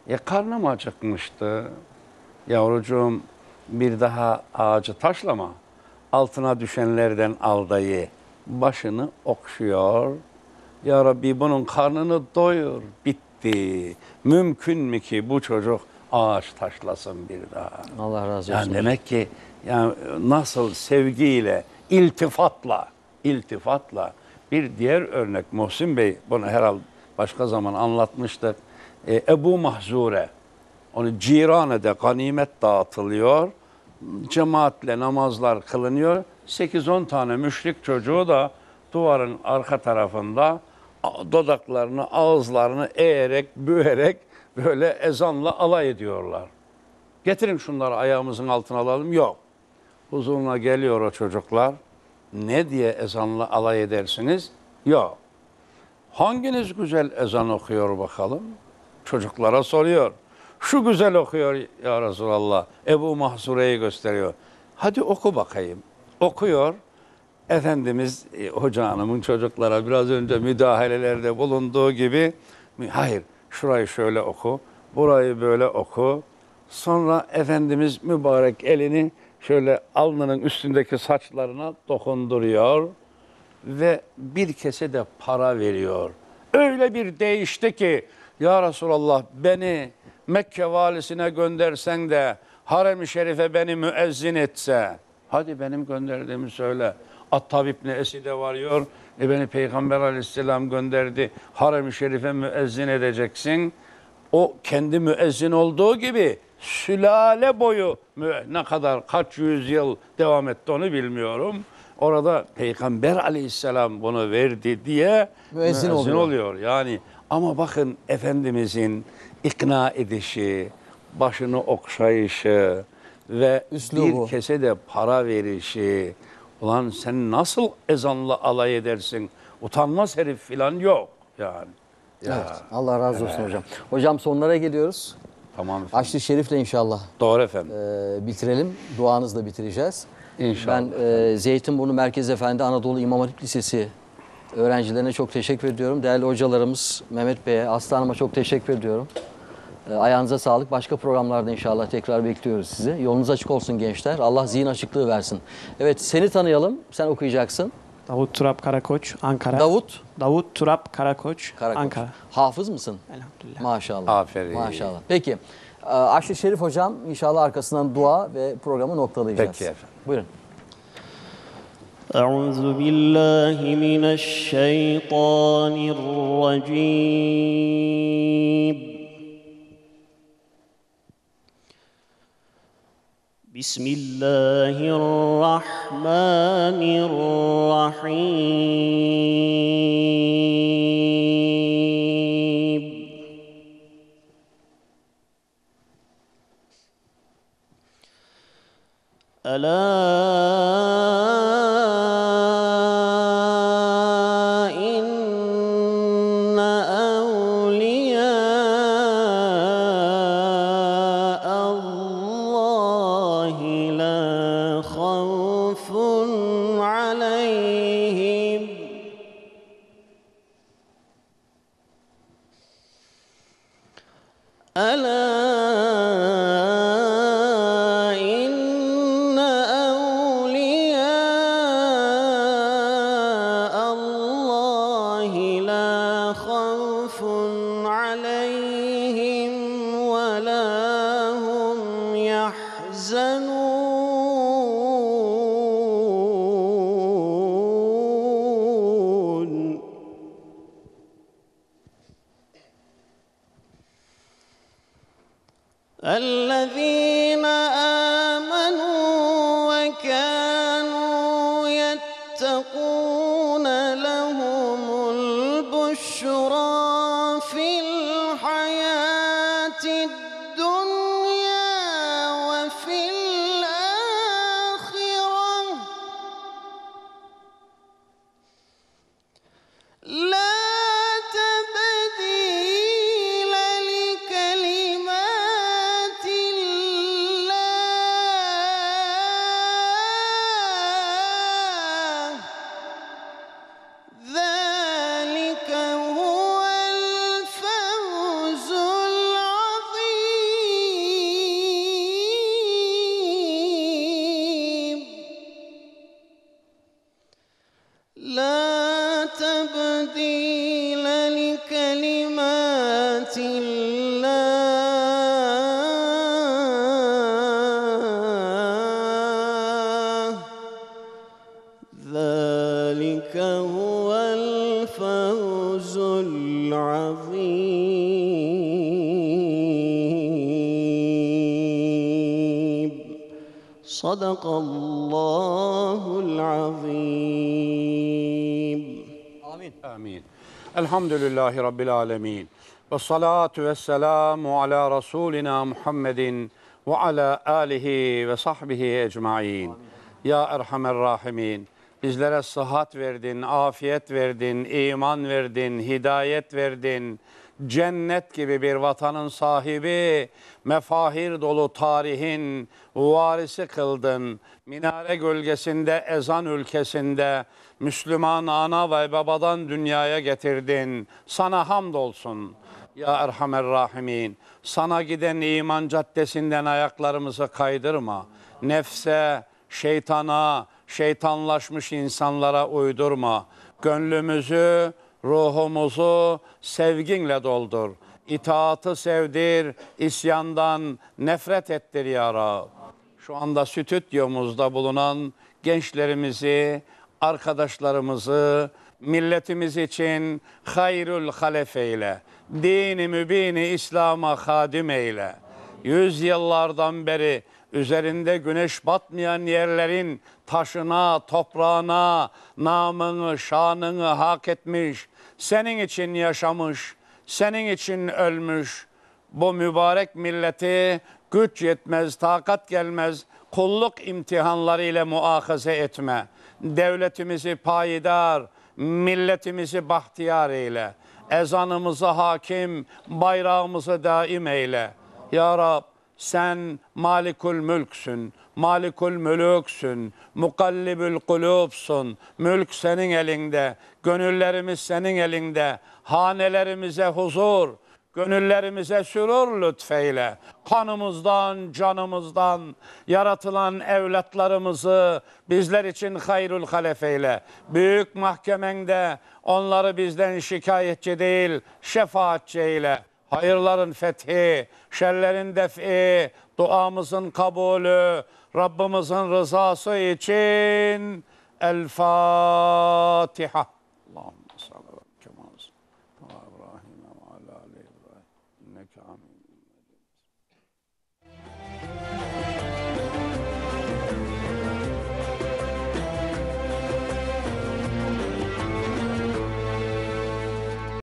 Karnım acıkmıştı. Yavrucuğum bir daha ağacı taşlama. Altına düşenlerden al da ye. Başını okşuyor. Ya Rabbi bunun karnını doyur. Bitti. Mümkün mü ki bu çocuk ağaç taşlasın bir daha? Allah razı olsun. Yani demek ki yani nasıl sevgiyle, iltifatla bir diğer örnek Muhsin Bey bunu herhalde başka zaman anlatmıştık. Ebu Mahzure, onu Cirane'de ganimet dağıtılıyor, cemaatle namazlar kılınıyor. 8-10 tane müşrik çocuğu da duvarın arka tarafında dudaklarını, ağızlarını eğerek, büğerek böyle ezanla alay ediyorlar. Getirin şunları ayağımızın altına alalım. Yok. Huzuruna geliyor o çocuklar. Ne diye ezanla alay edersiniz? Yok. Hanginiz güzel ezan okuyor bakalım? Çocuklara soruyor. Şu güzel okuyor ya Resulallah. Ebu Mahzure'yi gösteriyor. Hadi oku bakayım. Okuyor. Efendimiz hoca hanımın çocuklara biraz önce müdahalelerde bulunduğu gibi hayır şurayı şöyle oku, burayı böyle oku. Sonra Efendimiz mübarek elini şöyle alnının üstündeki saçlarına dokunduruyor ve bir kese de para veriyor. Öyle bir değişti ki ya Resulallah beni Mekke valisine göndersen de Harem-i Şerif'e beni müezzin etse. Hadi benim gönderdiğimi söyle. Attab İbni Esid'e varıyor. Beni Peygamber Aleyhisselam gönderdi. Harem-i Şerif'e müezzin edeceksin. O kendi müezzin olduğu gibi sülale boyu ne kadar kaç yüzyıl devam etti onu bilmiyorum. Orada Peygamber Aleyhisselam bunu verdi diye müezzin oluyor. Yani ama bakın Efendimizin ikna edişi, başını okşayışı ve bir kese de para verişi. Ulan sen nasıl ezanla alay edersin? Utanmaz herif falan yok yani. Ya. Evet, Allah razı olsun hocam. Hocam sonlara geliyoruz. Tamam efendim. Haçlı Şerif'le inşallah. Doğru efendim. Bitirelim. Duanızla bitireceğiz. İnşallah. Ben Zeytinburnu Merkez Efendi Anadolu İmam Hatip Lisesi öğrencilerine çok teşekkür ediyorum. Değerli hocalarımız Mehmet Bey'e, Aslı Hanım'a çok teşekkür ediyorum. Ayağınıza sağlık. Başka programlarda inşallah tekrar bekliyoruz sizi. Yolunuz açık olsun gençler. Allah zihin açıklığı versin. Evet seni tanıyalım. Sen okuyacaksın. Davut Turap Karakoç, Ankara. Davut Turap Karakoç, Ankara. Hafız mısın? Elhamdülillah. Maşallah. Aferin. Maşallah. Peki. Haçlı Şerif hocam inşallah arkasından dua ve programı noktalayacağız. Peki efendim. Buyurun. أعوذ بالله من الشيطان الرجيم بسم الله الرحمن الرحيم ألا إن أولياء الله لا خوف عليهم ألا إن أولياء الله لا خوف عليهم ولا هم يحزنون الذين آمنوا وكانوا يتقون لهم البشرى في الحياة الدنيا وفي الآخرة لا تبديل لكلمات الله ذلك هو الفوز الله ذلك هو الفوز العظيم صدق الله العظيم Amin. Elhamdülillahi Rabbil alemin. Ve salatu ve selamu ala Resulina Muhammedin ve ala alihi ve sahbihi ecmain. Ya Erhamer Rahimin. Bizlere sıhhat verdin, afiyet verdin, iman verdin, hidayet verdin. Cennet gibi bir vatanın sahibi, mefahir dolu tarihin varisi kıldın. Minare gölgesinde, ezan ülkesinde Müslüman ana ve babadan dünyaya getirdin. Sana hamdolsun. Ya Erhamer Rahimin. Sana giden iman caddesinden ayaklarımızı kaydırma. Nefse, şeytana, şeytanlaşmış insanlara uydurma. Gönlümüzü, ruhumuzu sevginle doldur. İtaatı sevdir, isyandan nefret ettir ya Rab. Şu anda stüdyomuzda bulunan gençlerimizi, arkadaşlarımızı, milletimiz için hayrül halef eyle. Dini mübini İslam'a hadim eyle. Yüzyıllardan beri üzerinde güneş batmayan yerlerin taşına, toprağına, namını, şanını hak etmiş, senin için yaşamış, senin için ölmüş. Bu mübarek milleti güç yetmez, takat gelmez, kulluk imtihanları ile muahaze etme. Devletimizi payidar, milletimizi bahtiyar eyle. Ezanımızı hakim, bayrağımızı daim eyle. Ya Rab, sen malikul mülksün, malikul mülüksün, mukallibül kulubsun. Mülk senin elinde, gönüllerimiz senin elinde. Hanelerimize huzur, gönüllerimize sürur lütfeyle. Kanımızdan, canımızdan yaratılan evlatlarımızı bizler için hayrul halef eyle. Büyük mahkemende onları bizden şikayetçi değil, şefaatçi eyle. Hayırların fethi, şerlerin defi, duamızın kabulü, Rabbimizin rızası için El Fatiha.